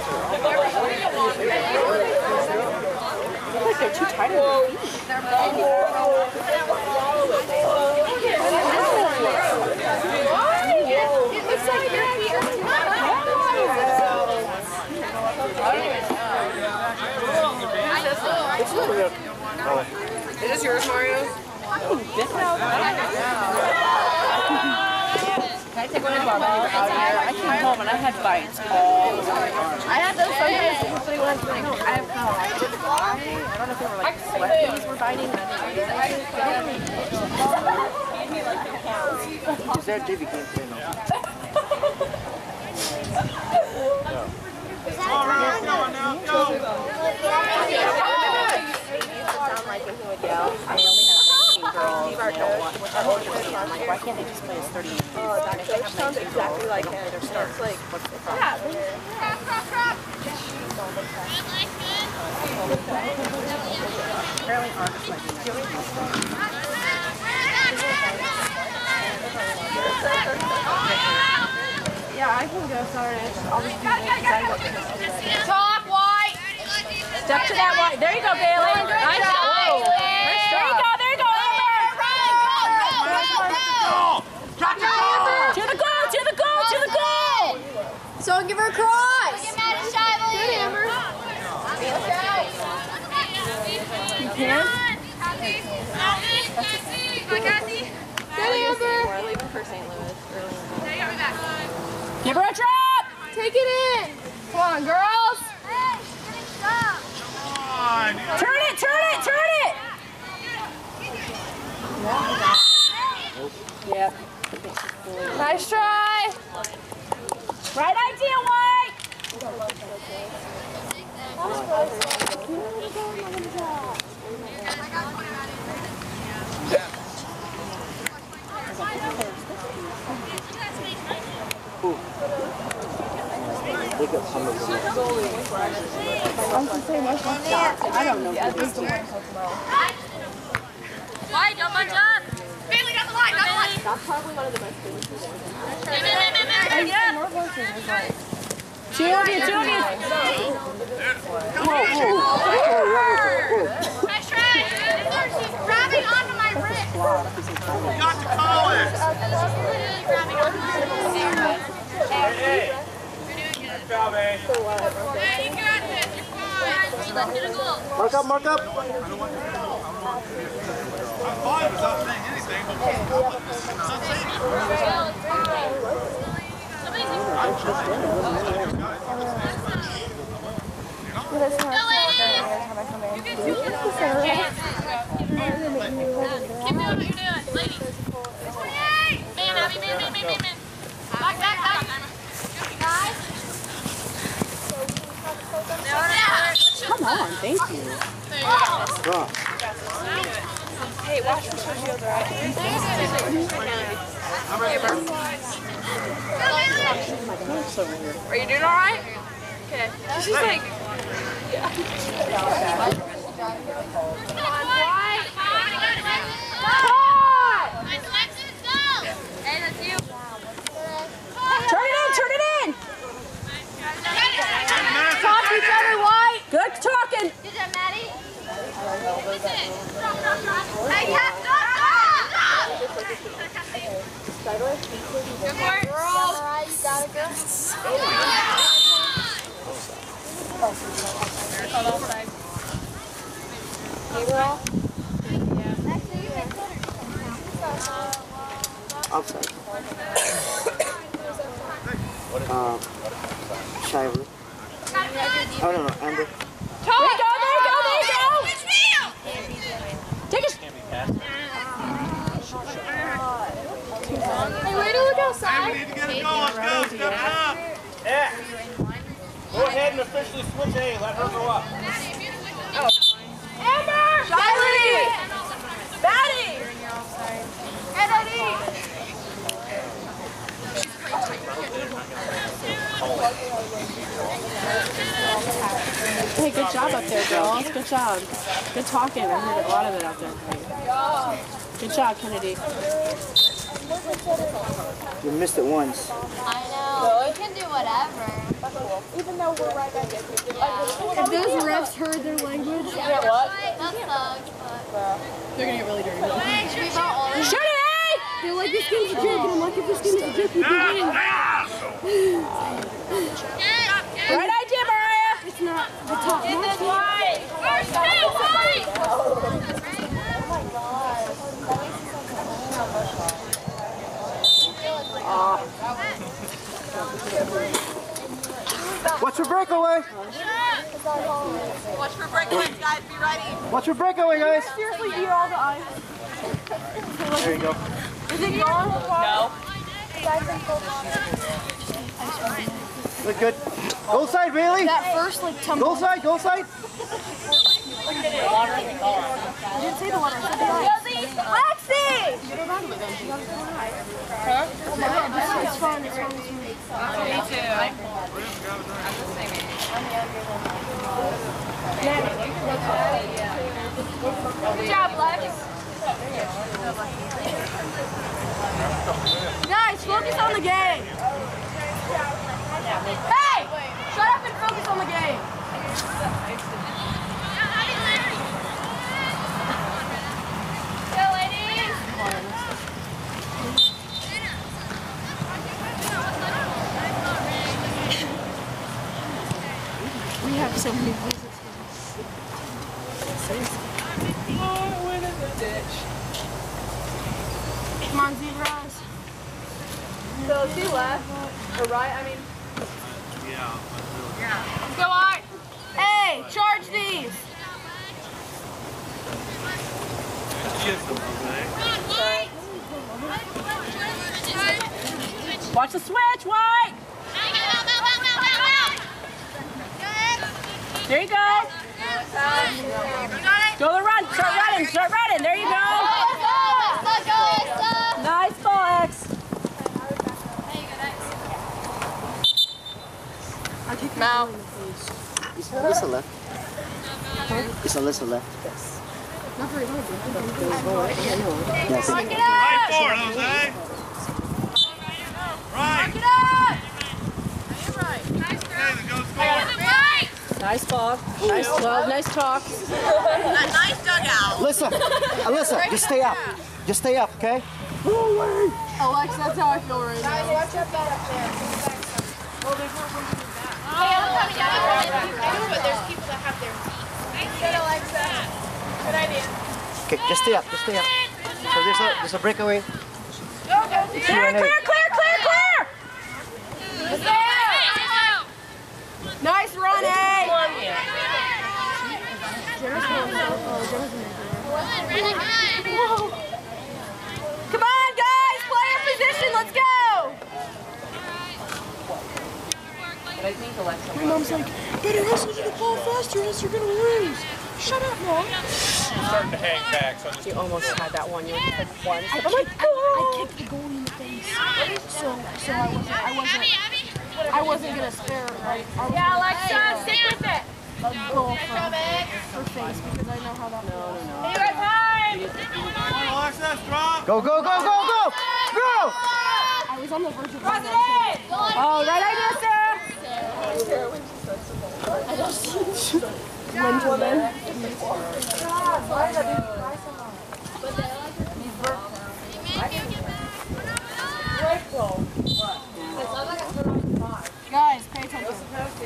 I feel like they're too tight on their feet. It looks like your feet are too It's really good. Is this yours, Mario? Can I take one of our out here? I can go. home and I had fights all the time. I had those sometimes especially when I was like, I have kind of like, I, I don't know if they were like sweaties were biting. And I didn't Is that J V game play now? All right, go now, go. sound like when he would yell, I only have nineteen girls and they don't want, which are older than me. I'm like, why can't they just play as thirty minutes? Oh, that coach sounds exactly like him. It's like, what's the problem? Crop, crop, crop. Apparently aren't just like doing Yeah, I can go, sorry. I'll just do it. Top, white. Step to that white. There you go, Bailey. Nice job. There you go, there you go, Amber. To the goal, to the goal, to the goal. So give her a cross. Get mad at Shiloh. Good, Amber. You can? Good, Amber. We're leaving for Saint Louis early. Give her a drop. Take it in. Come on, girls. Turn it, turn it, turn it. Yep. Nice try. Right idea, White. Look at some of them. I was going to say, what's my shot? I don't know if it's the one. White, don't bunch up. Bailey, down the line, down the line. That's probably one of the best things to do. Two of you, two of you. Nice try. She's grabbing onto my wrist. You got to call it. Grabbing onto my wrist. Hey, hey. Good job, eh? Hey, you got this. You're fine. Let's get a goal. Mark up, mark up. I'm fine without saying anything, but I'm not saying Keep doing what you're doing, ladies. Man, Abby, man, man, man, man, man. Back, back, back. Guys. Come on, thank you. Draw. Hey, watch for Sergio's right. Are you doing all right? Okay. She's just like, Turn it in, turn it in. Talk to each other, White. Good talking. Good job, Maddie. Hey, yeah, stop, stop, Good work. Girls. All right, you gotta go. Outside. uh, Shiver. Oh, no, no, Amber. There you go, there you go, there you go. Take a... Hey, way to look outside. we need to get it going. Let's go. Step it up. Yeah. Go ahead and officially switch A. Let her go up. Amber! Shiley! Maddie! Hey, Daddy! Hey, good job up there, girls. Good job. Good talking. I heard a lot of it out there for you. Good job, Kennedy. You missed it once. I know. We can do whatever. Even though we're right back at If those refs heard their language, That sucks, but... They're going to get really dirty. Shoot it, eh? they're like, this game's a joke, and I'm like, if this game is a joke, you can win. Right idea, Mariah. It's not the top notch. First two, White! Watch for breakaway. Watch for breakaways, guys. Be ready. Watch for breakaway, guys. Seriously, eat all the ice. There you go. Is it gone? No. Look good. Goal side, Bailey. That first like tumble. Goal side, goal side. I didn't say the water. I said the ice. Lexi! Huh? It's fun. It's fun. Me too. Good job, Lex. Guys, focus on the game. Hey! Shut up and focus on the game. Go, ladies. We have so many visits. Come on, zebras. So two left, or right? I mean. Yeah. Let's go on. Hey, charge these. Watch the switch, White. There you go. Go the run. Start running. Start running. There you go. Nice ball, X. Mal. Is Alyssa left? Is Alyssa left? Yes. Not very long. Yes. Right forward, Jose. Right. Get up! Nice ball. Nice love. Nice talk. A nice dugout. Alyssa, Alyssa, just stay up. Just stay up, okay? Alex, that's how I feel right now. Guys, watch your bed up there. Well, there's not one to do that. Hey, I'm coming down. I know, but there's people that have their feet. Good, Alexa. Good idea. Okay, just stay up, just stay up. So there's a there's a breakaway. Go, go, Clear, clear, clear, clear, clear. Nice run, A. Come on, guys, play your position. Let's go. But I think Alexa. My mom's like, better hustle to the ball faster, or else you're gonna lose. Shut up, Mom. You're starting to hang back, so just You almost had that one. You only had one. I kicked, I, I kicked the goalie in the face. So, so I wasn't, I wasn't, I wasn't gonna spare. Like, I was Yeah, Alexa, stick with it. a goal for her face because I know how that. No, no, no. Take your time. Alexis, drop. Go, go, go, go, go! Go! I was on the verge of running. Oh, right idea, Sarah. When to win. Guys, pay attention.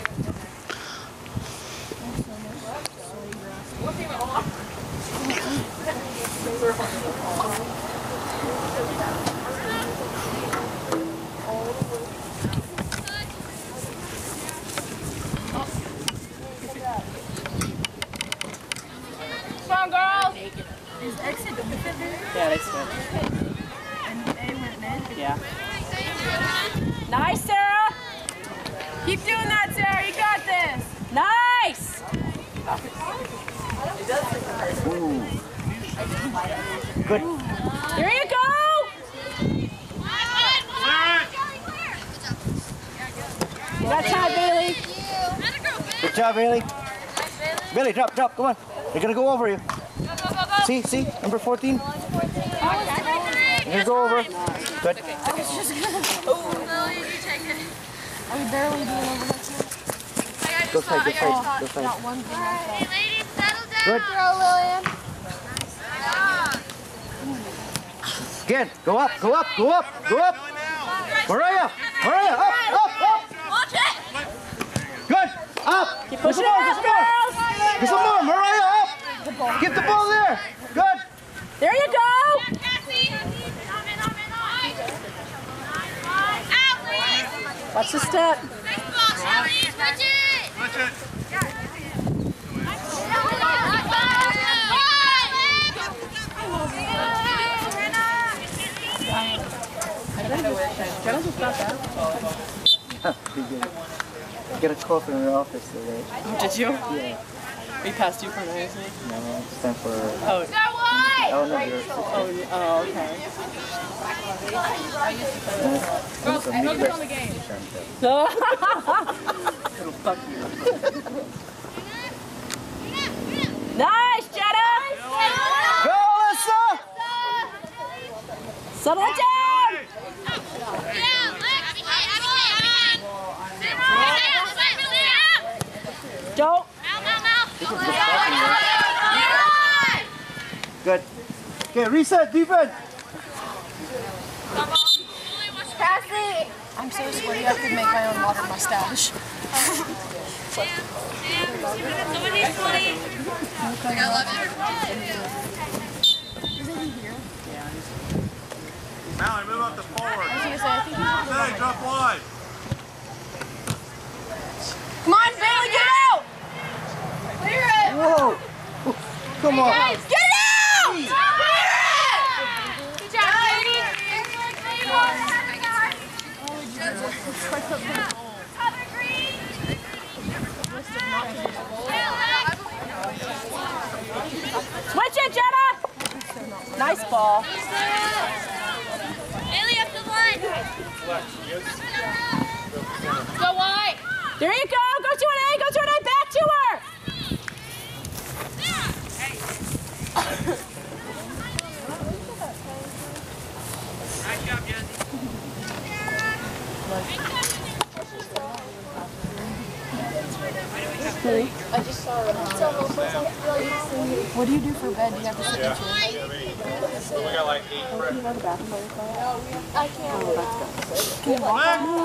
Come on, girls. Is exit the fifth? Yeah, that's good. And A went mid? Yeah. Nice, Sarah. Keep doing that, Sarah. You got this. Nice. Ooh. Good. Here you go. You got time, Bailey. Good job, Bailey. Bailey, drop, drop, come on. They're gonna go over you. See, see, number fourteen. They're gonna go over. Good. Are we barely doing over that? Go side, go side, go side. Not one thing like that. Ladies, settle down. Good. Throw, Lillian. Again, go up, go up, go up, go up. Mariah, Mariah, up, up, up. Watch it. Good, up. Keep Get pushing some more, it get up, some more. girls. Get some more, Mariah, up. Get the ball there. Good. There you go. Watch the step. Switch it! Switch it! I got a call from her office today. Oh, did you? Yeah. We passed you for anything? No, it's time for... Oh. Oh, no, you're... Oh, oh, okay. Girls, girls are on the game. It'll fuck you. Nice, Jenna! Go, Alyssa! Settle it down! Don't. Good. Okay, reset, defense. Pass it! I'm so sweaty I could make my own water mustache. I love it. Mallory, move up to forward. I was gonna say, I think he's Say, drop wide. Come on, Bailey, get out! Clear it! Whoa. Come on. Get out! Clear it! Good job, Katie. Switch it, Jenna! Nice ball. Bailey up the line. Go wide. There you go. Go to an A. Go to an A. Back to her. Nice job, Jesse. I just saw it. What do you do for bed? Do you have to sit Yeah. in your Yeah, me. We got like eight Oh, can you go to the bathroom by yourself? I can't. Oh, that's good. Can you walk?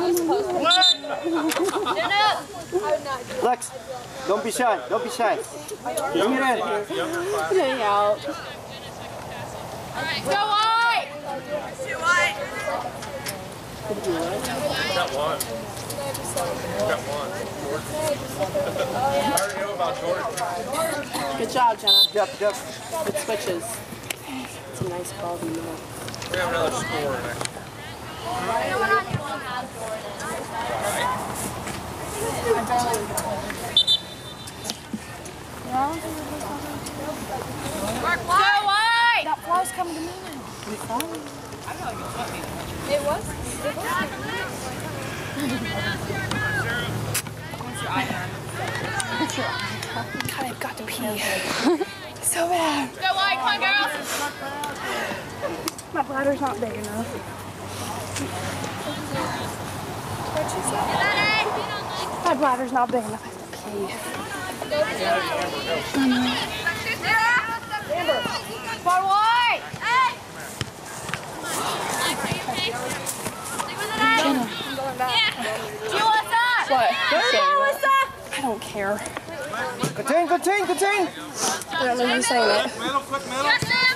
Lex, don't be shy. Don't be shy. Get in. Getting out. Go wide. Too wide. Got one. Got one. I already know about Jordan. Good job, Jenna. Jump, jump. Good switches. It's a nice ball in the middle. We have another score next. Mark wide. Go wide. That ball's coming to me now. I'm sorry. It was. It God, I've got to pee. So bad. Go wide, come on, girls. My bladder's not big enough. What'd she say? My bladder's not big enough. I have to pee. Amber. Come on, wide. Hey. Jenna. I'm going back. Yeah. What? Alyssa! I don't care. Contain, contain, contain. I don't know who's saying it. Middle, quick middle. Yes, Sam.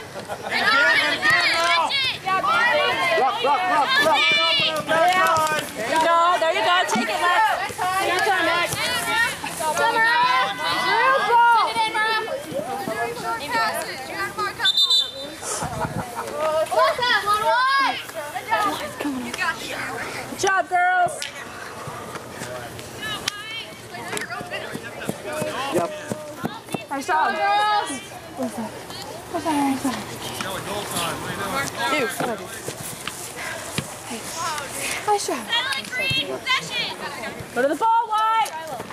Rock, rock, rock, rock. There you go. There you go. Take it, Lex. Your turn, Lex. Good job, girls. Yep. Nice job. Dude, nice job. Go to the ball, White.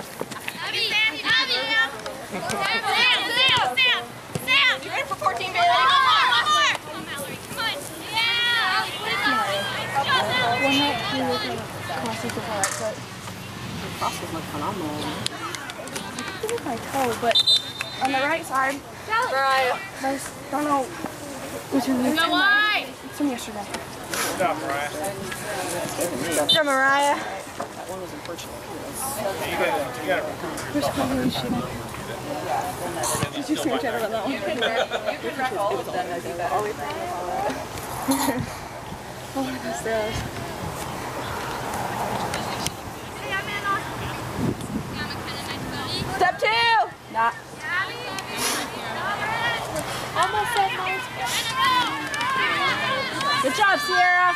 Sam, Sam, Sam. You ready for fourteen, Bailey? One more, one more. Come on, Mallory. Come on. Yeah. One night we were going to cross each other, but the cross was like phenomenal. I think my toe, but on the right side, Mariah. I don't know which one it Go wide. It's from yesterday. Good job, Mariah. From Mariah. You got, you got it. Which one is she? Did you see each other on that one? Oh my gosh, Not. Almost said nice. Good job, Sierra.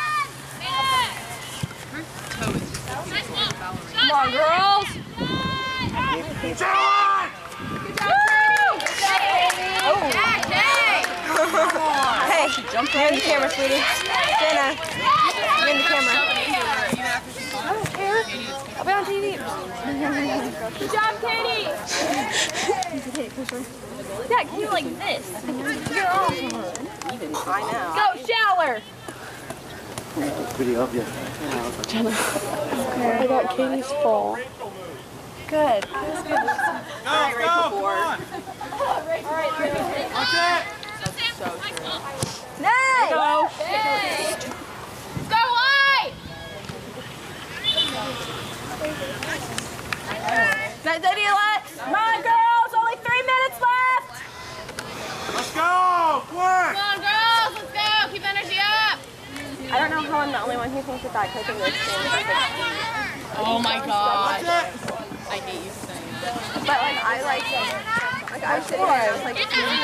Come on, girls. Keep going! Hey, jump in the camera, sweetie. Jenna, you're in the camera. I don't care. I'll be on T V. Good job, Katie. Yeah, can you like this? You're awesome. I know. Go, shower. Video of you. Jenna. I got Katie's fall. Good. That was good. Go, go, come on! Watch it! Nice! Go. Go wide! Is that Daddy Alex? Come on, girls. Only three minutes left. Let's go! Quick! Come on, girls, let's go! Keep energy up! I don't know how I'm the only one who thinks that that cooking this thing. Oh my god. Watch it! I hate you saying that. But like I like like I was sitting there, I was like,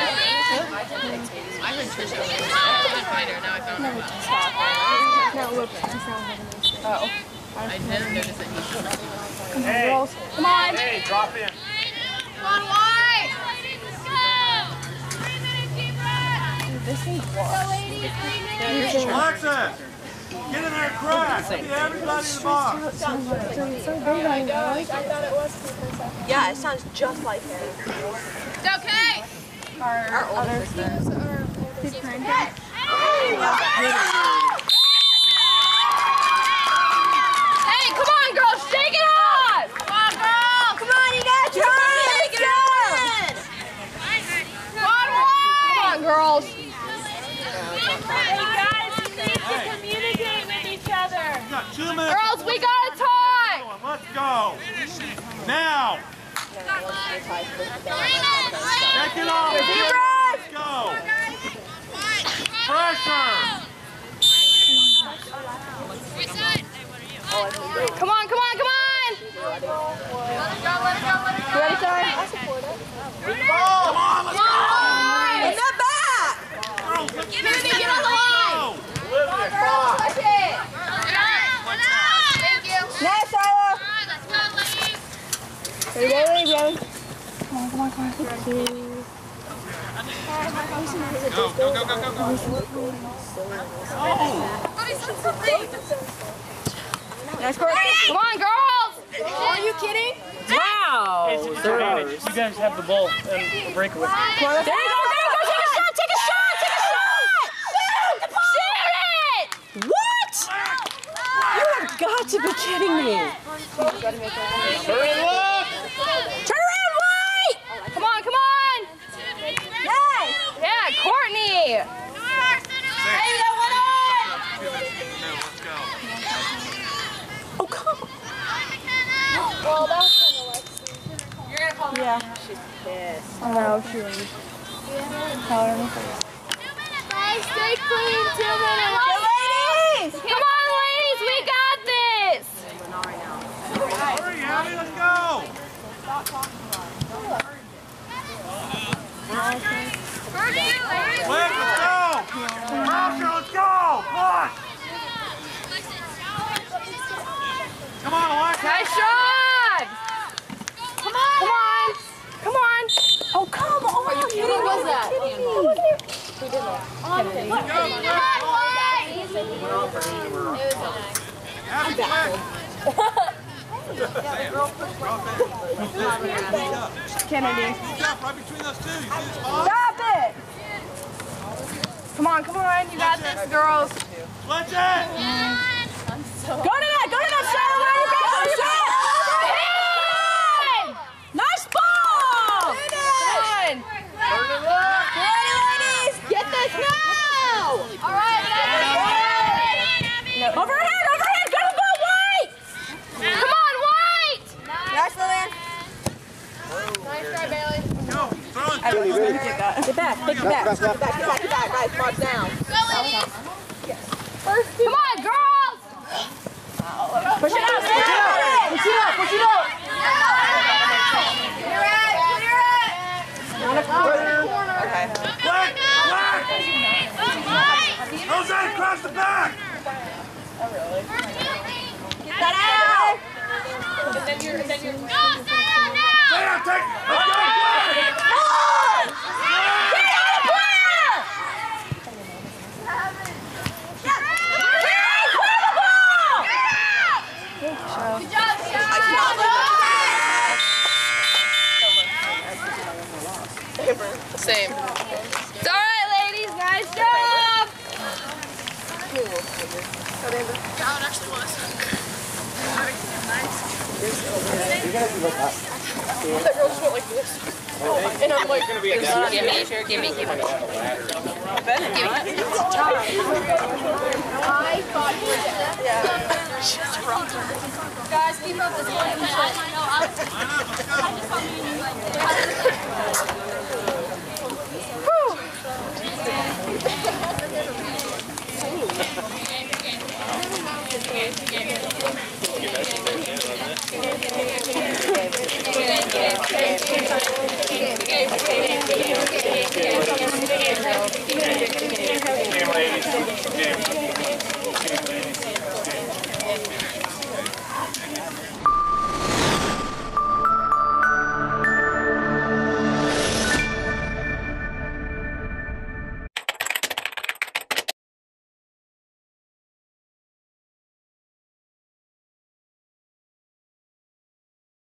I heard Trisha. I couldn't find her. Now I found her. no, whoops, I sound like a Oh. I didn't notice that he was. Hey! Come on. Hey, drop in. Come on, wide! Let's go! Three minutes, keep running! this thing's Go, ladies, three minutes! Alexa! Get in there and crack! Get everybody in the box! yeah, it sounds just like him. It's okay! Our, our older sisters are his grandparents. Hey, come on, girls. Shake it off. Come on, girls! Come on, you got time! Shake it off! Come on, wide! Come on, girls. Hey, guys, you need to communicate with each other! We got two minutes. Girls, we got a tie. Let's go! Now! Check it off! Let's go! Pressure! Come on, come on, come on. You ready, Ty? Come on, let's go! In the back! Girls, let's Get on the- get on the line! Olivia, five. Push it! Thank you! Nice, Tyler! Let's go, ladies! Ready, ready, ready? Come on, come on, come on. Thank you. Go, go, go, go, go, go. Nice court. Come on, girls. Are you kidding? Wow. It's an advantage. You guys have the ball and the breakaway. Come on, let's There you go, there you go. Take a shot, take a shot, take a shot. Shoot it. What? You have got to be kidding me. Hurry, look! Turn around, White. Come on, come on. Nice. Yeah, Courtney. Hey, that one on! Let's go. Oh, come on. Well, that was kind of like... You're gonna call me. Yeah. She's pissed. I know, she is. Tell her in the face. Guys, stay clean, two minutes! Go, ladies! Come on, ladies. We got this. Hurry, Abby, let's go! Quick, let's go! Pressure, let's go! Come on! Come on, Alexa! Nice shot. Come on. Come on. Come on. Oh, come on. Are you kidding? Who was that? Who did that? Kennedy. Go, It was Abby, quick! Kennedy. Stop right between those two. You see the spot? Stop it! Come on, come on. You got this, girls. Let's it! Go to that. Go to that shot. Go shot. Hit! Nice ball. Come on. Turn it up! Ready, ladies? Get this now! all right, Overhead, overhead. Go, go, White. Come on, White. Nice, Lillian. nice try, Bailey. Go, throw it! Billy, ready? Get back. Get back. Take it back. Get back. Get back. Get back. Guys, march down. Go, ladies! Come on, girls. Push it out. Push it out. Push it out. Push it out. You're right, you're right! you're, then you're. Go, Sam, take. Let's go. Good job, Same. It's all right, ladies. Nice job. That actually was. That girl just went like this. And I'm like, It's gonna be a gimme, gimme, gimme, gimme. I thought you did that. Guys, keep up this one. I know. I just want you to like.